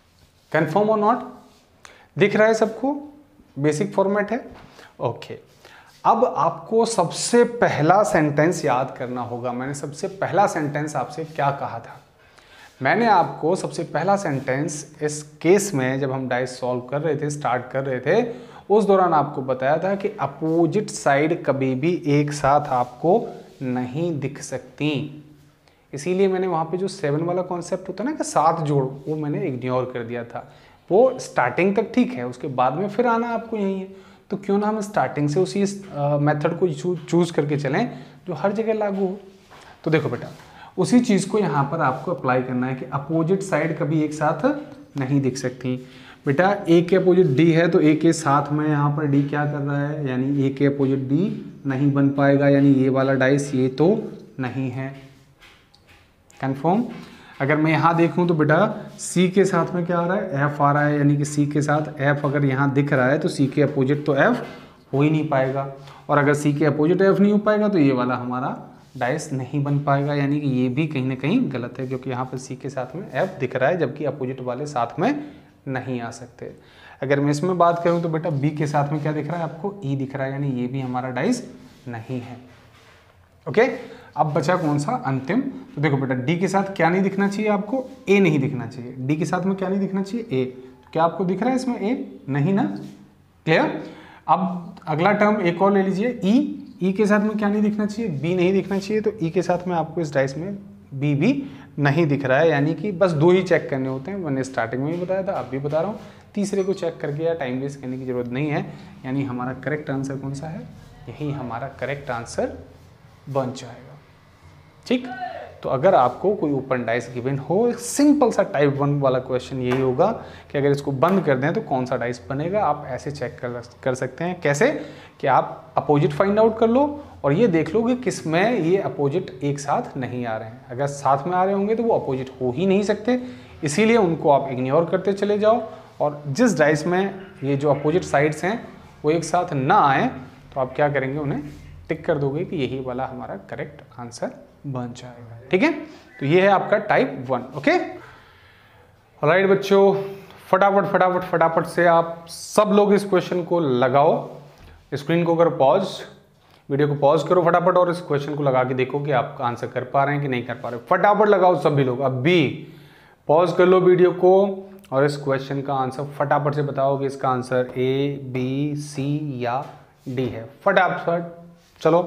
कंफर्म और नॉट? दिख रहा है सबको? बेसिक फॉर्मेट है। ओके, अब आपको सबसे पहला सेंटेंस याद करना होगा। मैंने सबसे पहला सेंटेंस आपसे क्या कहा था? मैंने आपको सबसे पहला सेंटेंस इस केस में जब हम डाइस सॉल्व कर रहे थे, स्टार्ट कर रहे थे, उस दौरान आपको बताया था कि अपोजिट साइड कभी भी एक साथ आपको नहीं दिख सकती। इसीलिए मैंने वहाँ पे जो 7 वाला कॉन्सेप्ट होता है ना कि साथ जोड़, वो मैंने इग्नोर कर दिया था। वो स्टार्टिंग तक ठीक है, उसके बाद में फिर आना आपको यही है। तो क्यों ना हम स्टार्टिंग से उसी मेथड को चूज करके चलें जो हर जगह लागू हो। तो देखो बेटा, उसी चीज़ को यहाँ पर आपको अप्लाई करना है कि अपोजिट साइड कभी एक साथ नहीं दिख सकती। बेटा ए के अपोजिट डी है, तो ए के साथ में यहाँ पर डी क्या कर रहा है, यानी ए के अपोजिट डी नहीं बन पाएगा, यानी ये वाला डाइस ये तो नहीं है। कंफर्म? अगर मैं यहाँ देखूँ तो बेटा सी के साथ में क्या आ रहा है, एफ आ रहा है, यानी कि सी के साथ एफ अगर यहाँ दिख रहा है तो सी के अपोजिट तो एफ हो ही नहीं पाएगा। और अगर सी के अपोजिट एफ नहीं हो पाएगा तो ये वाला हमारा डाइस नहीं बन पाएगा, यानी कि ये भी कहीं ना कहीं गलत है, क्योंकि यहाँ पर सी के साथ में एफ दिख रहा है जबकि अपोजिट वाले साथ में नहीं आ सकते। अगर मैं इसमें बात करूँ तो बेटा बी के साथ में क्या दिख रहा है आपको, ई दिख रहा है, यानी ये भी हमारा डाइस नहीं है। ओके, अब बचा कौन सा, अंतिम। तो देखो बेटा डी के साथ क्या नहीं दिखना चाहिए आपको, ए नहीं दिखना चाहिए। डी के साथ में क्या नहीं दिखना चाहिए, ए। क्या आपको दिख रहा है इसमें ए? नहीं ना? क्लियर? अब अगला टर्म एक और ले लीजिए, ई। ई के साथ में क्या नहीं दिखना चाहिए, बी नहीं दिखना चाहिए। तो ई के साथ में आपको इस डाइस में बी भी नहीं दिख रहा है, यानी कि बस 2 ही चेक करने होते हैं। मैंने स्टार्टिंग में भी बताया था, अब भी बता रहा हूँ। तीसरे को चेक करके या टाइम वेस्ट करने की जरूरत नहीं है। यानी हमारा करेक्ट आंसर कौन सा है, यही हमारा करेक्ट आंसर बन जाएगा। ठीक, तो अगर आपको कोई ओपन डाइस गिवन हो, सिंपल सा टाइप 1 वाला क्वेश्चन यही होगा कि अगर इसको बंद कर दें तो कौन सा डाइस बनेगा। आप ऐसे चेक कर सकते हैं। कैसे? कि आप अपोजिट फाइंड आउट कर लो और ये देख लो कि किस में ये अपोजिट एक साथ नहीं आ रहे हैं। अगर साथ में आ रहे होंगे तो वो अपोजिट हो ही नहीं सकते, इसीलिए उनको आप इग्नोर करते चले जाओ। और जिस डाइस में ये जो अपोजिट साइड्स हैं वो एक साथ ना आए तो आप क्या करेंगे, उन्हें टिक कर दोगे कि यही वाला हमारा करेक्ट आंसर बन जाएगा। ठीक है, तो ये है आपका टाइप 1। ओके, ऑलराइट बच्चों, फटाफट फटाफट फटाफट से आप सब लोग इस क्वेश्चन को लगाओ। स्क्रीन को अगर पॉज, वीडियो को पॉज करो फटाफट और इस क्वेश्चन को लगा के देखो कि आप आंसर कर पा रहे हैं कि नहीं कर पा रहे। फटाफट लगाओ सभी लोग, अब भी पॉज कर लो वीडियो को और इस क्वेश्चन का आंसर फटाफट से बताओ कि इसका आंसर ए, बी, सी या डी है। फटाफट चलो,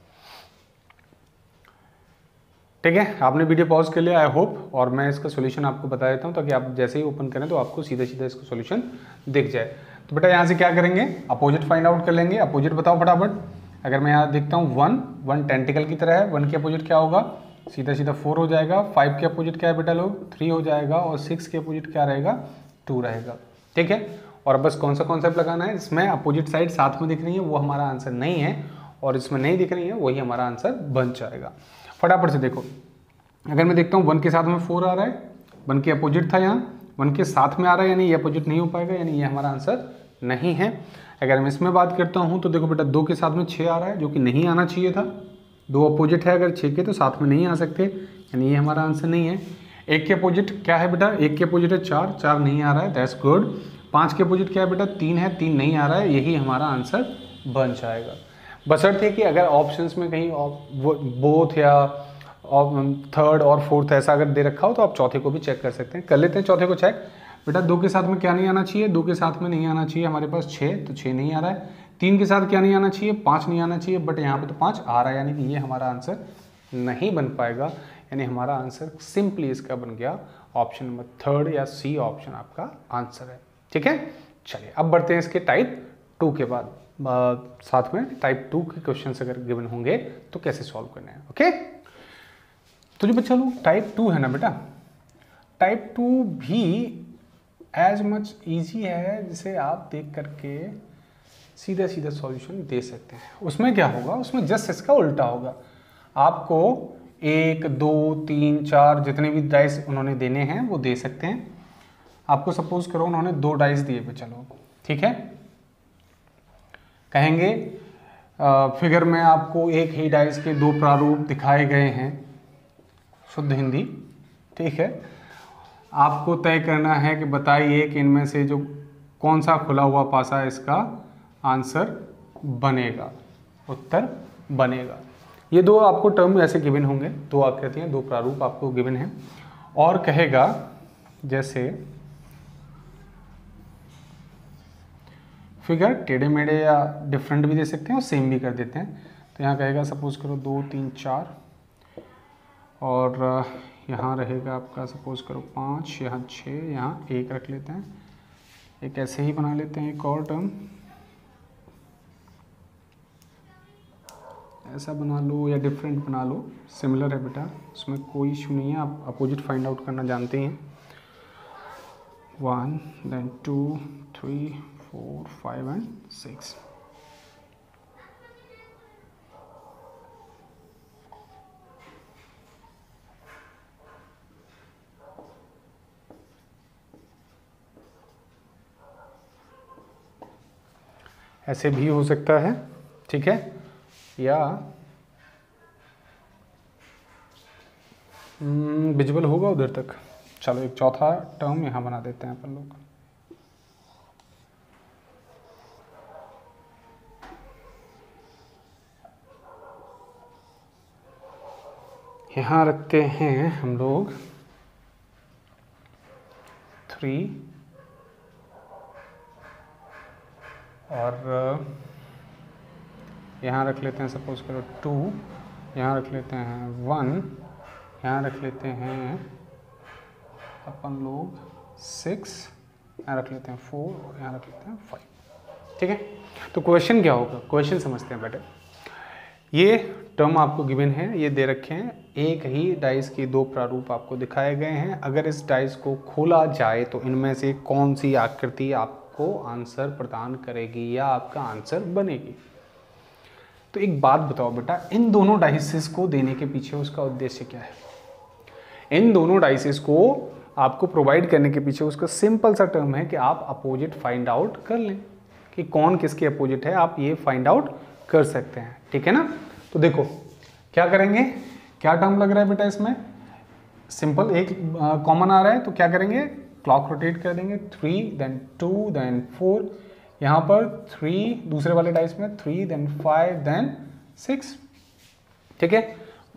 ठीक है। आपने वीडियो पॉज कर लिया आई होप, और मैं इसका सॉल्यूशन आपको बता देता हूँ ताकि आप जैसे ही ओपन करें तो आपको सीधा सीधा इसका सॉल्यूशन दिख जाए। तो बेटा यहाँ से क्या करेंगे, अपोजिट फाइंड आउट कर लेंगे। अपोजिट बताओ फटाफट। अगर मैं यहाँ देखता हूँ 1 टेंटिकल की तरह है, 1 के अपोजिट क्या होगा, सीधा सीधा 4 हो जाएगा। 5 के अपोजिट क्या है बेटा लोग, 3 हो जाएगा। और 6 के अपोजिट क्या रहेगा, 2 रहेगा। ठीक है, और बस कौन सा कॉन्सेप्ट लगाना है, इसमें अपोजिट साइड साथ में दिख रही है वो हमारा आंसर नहीं है, और इसमें नहीं दिख रही है वही हमारा आंसर बन जाएगा। फटाफट से देखो, अगर मैं देखता हूँ 1 के साथ में 4 आ रहा है, 1 के अपोजिट था, यहाँ 1 के साथ में आ रहा है, यानी ये अपोजिट नहीं हो पाएगा, यानी ये हमारा आंसर नहीं है। अगर मैं इसमें बात करता हूँ तो देखो बेटा 2 के साथ में 6 आ रहा है, जो कि नहीं आना चाहिए था। 2 अपोजिट है अगर 6 के, तो साथ में नहीं आ सकते, यानी ये हमारा आंसर नहीं है। 1 के अपोजिट क्या है बेटा, 1 के अपोजिट है 4 नहीं आ रहा है, दैट्स गुड। 5 के अपोजिट क्या है बेटा, 3 है, 3 नहीं आ रहा है, यही हमारा आंसर बन जाएगा। बशर्ते कि अगर ऑप्शंस में कहीं बोथ या थर्ड और फोर्थ ऐसा अगर दे रखा हो तो आप चौथे को भी चेक कर सकते हैं। कर लेते हैं चौथे को चेक। बेटा 2 के साथ में क्या नहीं आना चाहिए, 2 के साथ में नहीं आना चाहिए हमारे पास 6, तो 6 नहीं आ रहा है। 3 के साथ क्या नहीं आना चाहिए, 5 नहीं आना चाहिए, बट यहाँ पे तो 5 आ रहा है, यानी कि ये हमारा आंसर नहीं बन पाएगा। यानी हमारा आंसर सिंपली इसका बन गया ऑप्शन नंबर 3 या सी ऑप्शन आपका आंसर है। ठीक है, चलिए अब बढ़ते हैं इसके टाइप 2 के बाद, साथ में टाइप 2 के क्वेश्चन अगर गिवन होंगे तो कैसे सॉल्व करने हैं। ओके, तो जो बच्चा लोग टाइप 2 है ना बेटा, टाइप 2 भी एज मच ईजी है जिसे आप देख करके सीधा सीधा सॉल्यूशन दे सकते हैं। उसमें क्या होगा, उसमें जस्ट इसका उल्टा होगा। आपको 1, 2, 3, 4 जितने भी डाइस उन्होंने देने हैं वो दे सकते हैं। आपको सपोज करो उन्होंने 2 डाइस दिए बच्चा लोग, ठीक है। कहेंगे फिगर में आपको एक ही डाइस के 2 प्रारूप दिखाए गए हैं, शुद्ध हिंदी, ठीक है। आपको तय करना है कि बताइए कि इनमें से जो कौन सा खुला हुआ पासा इसका आंसर बनेगा, उत्तर बनेगा। ये दो आपको टर्म ऐसे गिवन होंगे, दो आकृतियां, दो प्रारूप आपको गिवन है। और कहेगा जैसे फिगर टेढ़े मेढ़े या डिफरेंट भी दे सकते हैं और सेम भी कर देते हैं। तो यहाँ कहेगा सपोज करो 2 3 4 और यहाँ रहेगा आपका सपोज करो 5, यहाँ 6, यहाँ 1 रख लेते हैं। एक ऐसे ही बना लेते हैं, एक और टर्म ऐसा बना लो या डिफरेंट बना लो, सिमिलर है बेटा, उसमें कोई इशू नहीं है। आप अपोजिट फाइंड आउट करना जानते हैं। 1 then 2 3 4 5 and 6। ऐसे भी हो सकता है, ठीक है, या विजुअल होगा उधर तक। चलो एक चौथा टर्म यहाँ बना देते हैं अपन लोग। यहाँ रखते हैं हम लोग 3 और यहाँ रख लेते हैं सपोज करो 2, यहाँ रख लेते हैं 1, यहाँ रख लेते हैं अपन लोग 6, यहाँ रख लेते हैं 4 और यहाँ रख लेते हैं 5। ठीक है, तो क्वेश्चन क्या होगा, क्वेश्चन समझते हैं बेटे। ये टर्म आपको गिवन है, ये दे रखे हैं, एक ही डाइस के दो प्रारूप आपको दिखाए गए हैं। अगर इस डाइस को खोला जाए तो इनमें से कौन सी आकृति आपको आंसर प्रदान करेगी या आपका आंसर बनेगी। तो एक बात बताओ बेटा, इन दोनों डाइसेस को देने के पीछे उसका उद्देश्य क्या है? इन दोनों डाइसेस को आपको प्रोवाइड करने के पीछे उसका सिंपल सा टर्म है कि आप अपोजिट फाइंड आउट कर लें, कि कौन किसके अपोजिट है, आप ये फाइंड आउट कर सकते हैं। ठीक है ना, तो देखो क्या करेंगे, क्या टर्म लग रहा है बेटा इसमें, सिंपल एक कॉमन आ रहा है, तो क्या करेंगे, क्लॉक रोटेट कर देंगे, 3 then 2 then 4, यहाँ पर 3 दूसरे वाले डाइस में 3 then 5 then 6। ठीक है,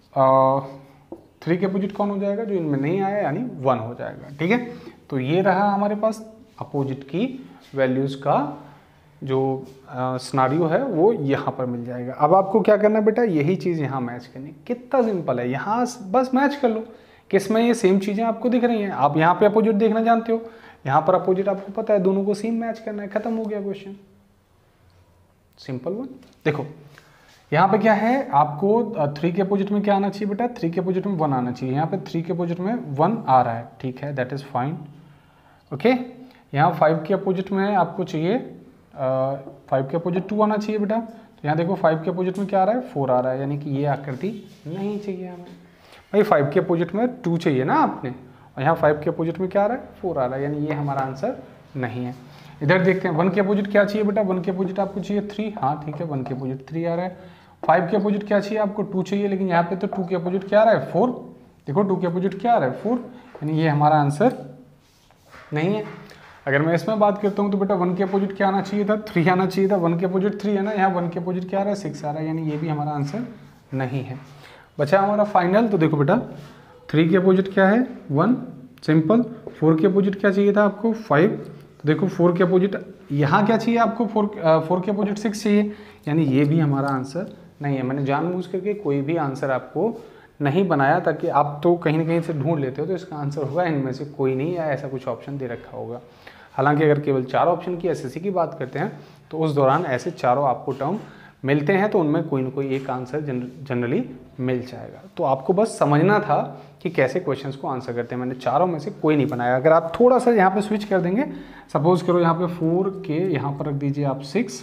3 के अपोजिट कौन हो जाएगा, जो इनमें नहीं आया यानी 1 हो जाएगा। ठीक है, तो ये रहा हमारे पास अपोजिट की वैल्यूज का जो सिनारियो है वो यहाँ पर मिल जाएगा। अब आपको क्या करना है बेटा, यही चीज़ यहाँ मैच करनी। कितना सिंपल है, यहाँ बस मैच कर लो, किसमें ये सेम चीज़ें आपको दिख रही हैं, आप यहाँ पे अपोजिट देखना जानते हो, यहाँ पर अपोजिट आपको पता है, दोनों को सेम मैच करना है, खत्म हो गया क्वेश्चन, सिंपल वन। देखो यहाँ पे क्या है, आपको 3 के अपोजिट में क्या आना चाहिए बेटा, 3 के अपोजिट में 1 आना चाहिए। यहाँ पे 3 के अपोजिट में 1 आ रहा है, ठीक है, दैट इज़ फाइन। ओके, यहाँ 5 के अपोजिट में आपको चाहिए 5 के अपोजिट 2 आना चाहिए बेटा। तो यहाँ देखो 5 के अपोजिट में क्या आ रहा है, 4 आ रहा है, यानी कि ये आकृति नहीं चाहिए हमें भाई। 5 के अपोजिट में 2 चाहिए ना आपने, और यहाँ 5 के अपोजिट में क्या आ रहा है, 4 आ रहा है, यानी ये हमारा आंसर नहीं है। इधर देखते हैं 1 के अपोजिट क्या चाहिए बेटा, 1 के अपोजिट आपको चाहिए 3, हाँ ठीक है, 1 के अपोजिट 3 आ रहा है। 5 के अपोजिट क्या चाहिए आपको, 2 चाहिए, लेकिन यहाँ पे तो 2 के अपोजिट क्या आ रहा है, 4। देखो 2 के अपोजिट क्या आ रहा है, 4, यानी ये हमारा आंसर नहीं है। अगर मैं इसमें बात करता हूँ तो बेटा 1 के अपोजिट क्या आना चाहिए था, 3 आना चाहिए था, 1 के अपोजिट 3 है ना, यहाँ 1 के अपोजिट क्या आ रहा है, 6 आ रहा है, यानी ये भी हमारा आंसर नहीं है। बचा हमारा फाइनल, तो देखो बेटा 3 के अपोजिट क्या है, 1, सिंपल। 4 के अपोजिट क्या चाहिए था आपको, 5। तो देखो 4 के अपोजिट यहाँ क्या चाहिए आपको, 4 के अपोजिट 6 चाहिए, यानी ये भी हमारा आंसर नहीं है। मैंने जानबूझ करके कोई भी आंसर आपको नहीं बनाया, ताकि आप तो कहीं ना कहीं से ढूंढ लेते हो तो इसका आंसर होगा इनमें से कोई नहीं, या ऐसा कुछ ऑप्शन दे रखा होगा। हालांकि अगर केवल 4 ऑप्शन की एसएससी की बात करते हैं तो उस दौरान ऐसे चारों आपको टर्म मिलते हैं, तो उनमें कोई ना कोई एक आंसर जनरली मिल जाएगा। तो आपको बस समझना था कि कैसे क्वेश्चंस को आंसर करते हैं। मैंने चारों में से कोई नहीं बनाया। अगर आप थोड़ा सा यहाँ पे स्विच कर देंगे, सपोज करो यहाँ पे 4 के यहाँ पर रख दीजिए आप 6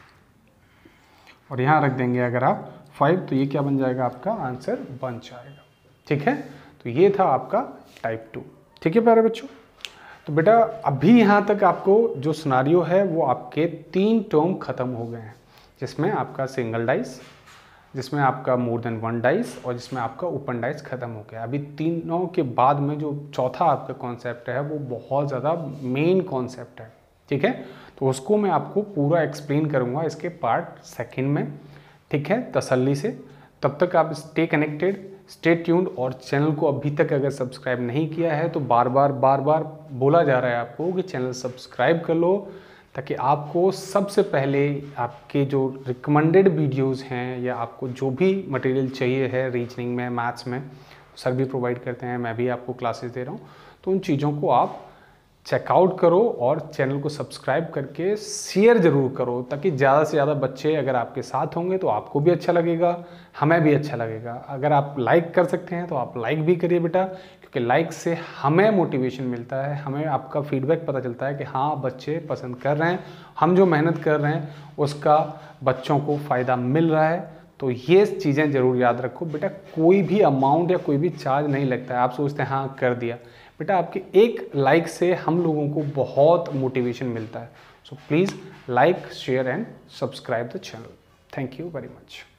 और यहाँ रख देंगे अगर आप 5, तो ये क्या बन जाएगा, आपका आंसर बन जाएगा। ठीक है, तो ये था आपका टाइप 2। ठीक है प्यारे बच्चों, तो बेटा अभी यहाँ तक आपको जो सिनारियो है वो आपके 3 टर्म खत्म हो गए हैं, जिसमें आपका सिंगल डाइस, जिसमें आपका मोर देन 1 डाइस और जिसमें आपका ओपन डाइस ख़त्म हो गया। अभी तीनों के बाद में जो चौथा आपका कॉन्सेप्ट है वो बहुत ज़्यादा मेन कॉन्सेप्ट है, ठीक है। तो उसको मैं आपको पूरा एक्सप्लेन करूँगा इसके पार्ट सेकंड में, ठीक है, तसल्ली से। तब तक आप स्टे कनेक्टेड, स्टे ट्यून्ड, और चैनल को अभी तक अगर सब्सक्राइब नहीं किया है तो बार बार बोला जा रहा है आपको कि चैनल सब्सक्राइब कर लो, ताकि आपको सबसे पहले आपके जो रिकमेंडेड वीडियोस हैं या आपको जो भी मटेरियल चाहिए है रीजनिंग में, मैथ्स में, सर भी प्रोवाइड करते हैं, मैं भी आपको क्लासेस दे रहा हूँ, तो उन चीज़ों को आप चेकआउट करो और चैनल को सब्सक्राइब करके शेयर ज़रूर करो, ताकि ज़्यादा से ज़्यादा बच्चे अगर आपके साथ होंगे तो आपको भी अच्छा लगेगा, हमें भी अच्छा लगेगा। अगर आप लाइक कर सकते हैं तो आप लाइक भी करिए बेटा, क्योंकि लाइक से हमें मोटिवेशन मिलता है, हमें आपका फीडबैक पता चलता है कि हाँ बच्चे पसंद कर रहे हैं, हम जो मेहनत कर रहे हैं उसका बच्चों को फ़ायदा मिल रहा है। तो ये चीज़ें ज़रूर याद रखो बेटा, कोई भी अमाउंट या कोई भी चार्ज नहीं लगता है। आप सोचते हैं हाँ कर दिया, बेटा आपके एक लाइक से हम लोगों को बहुत मोटिवेशन मिलता है। So please like, share and subscribe the channel. Thank you very much.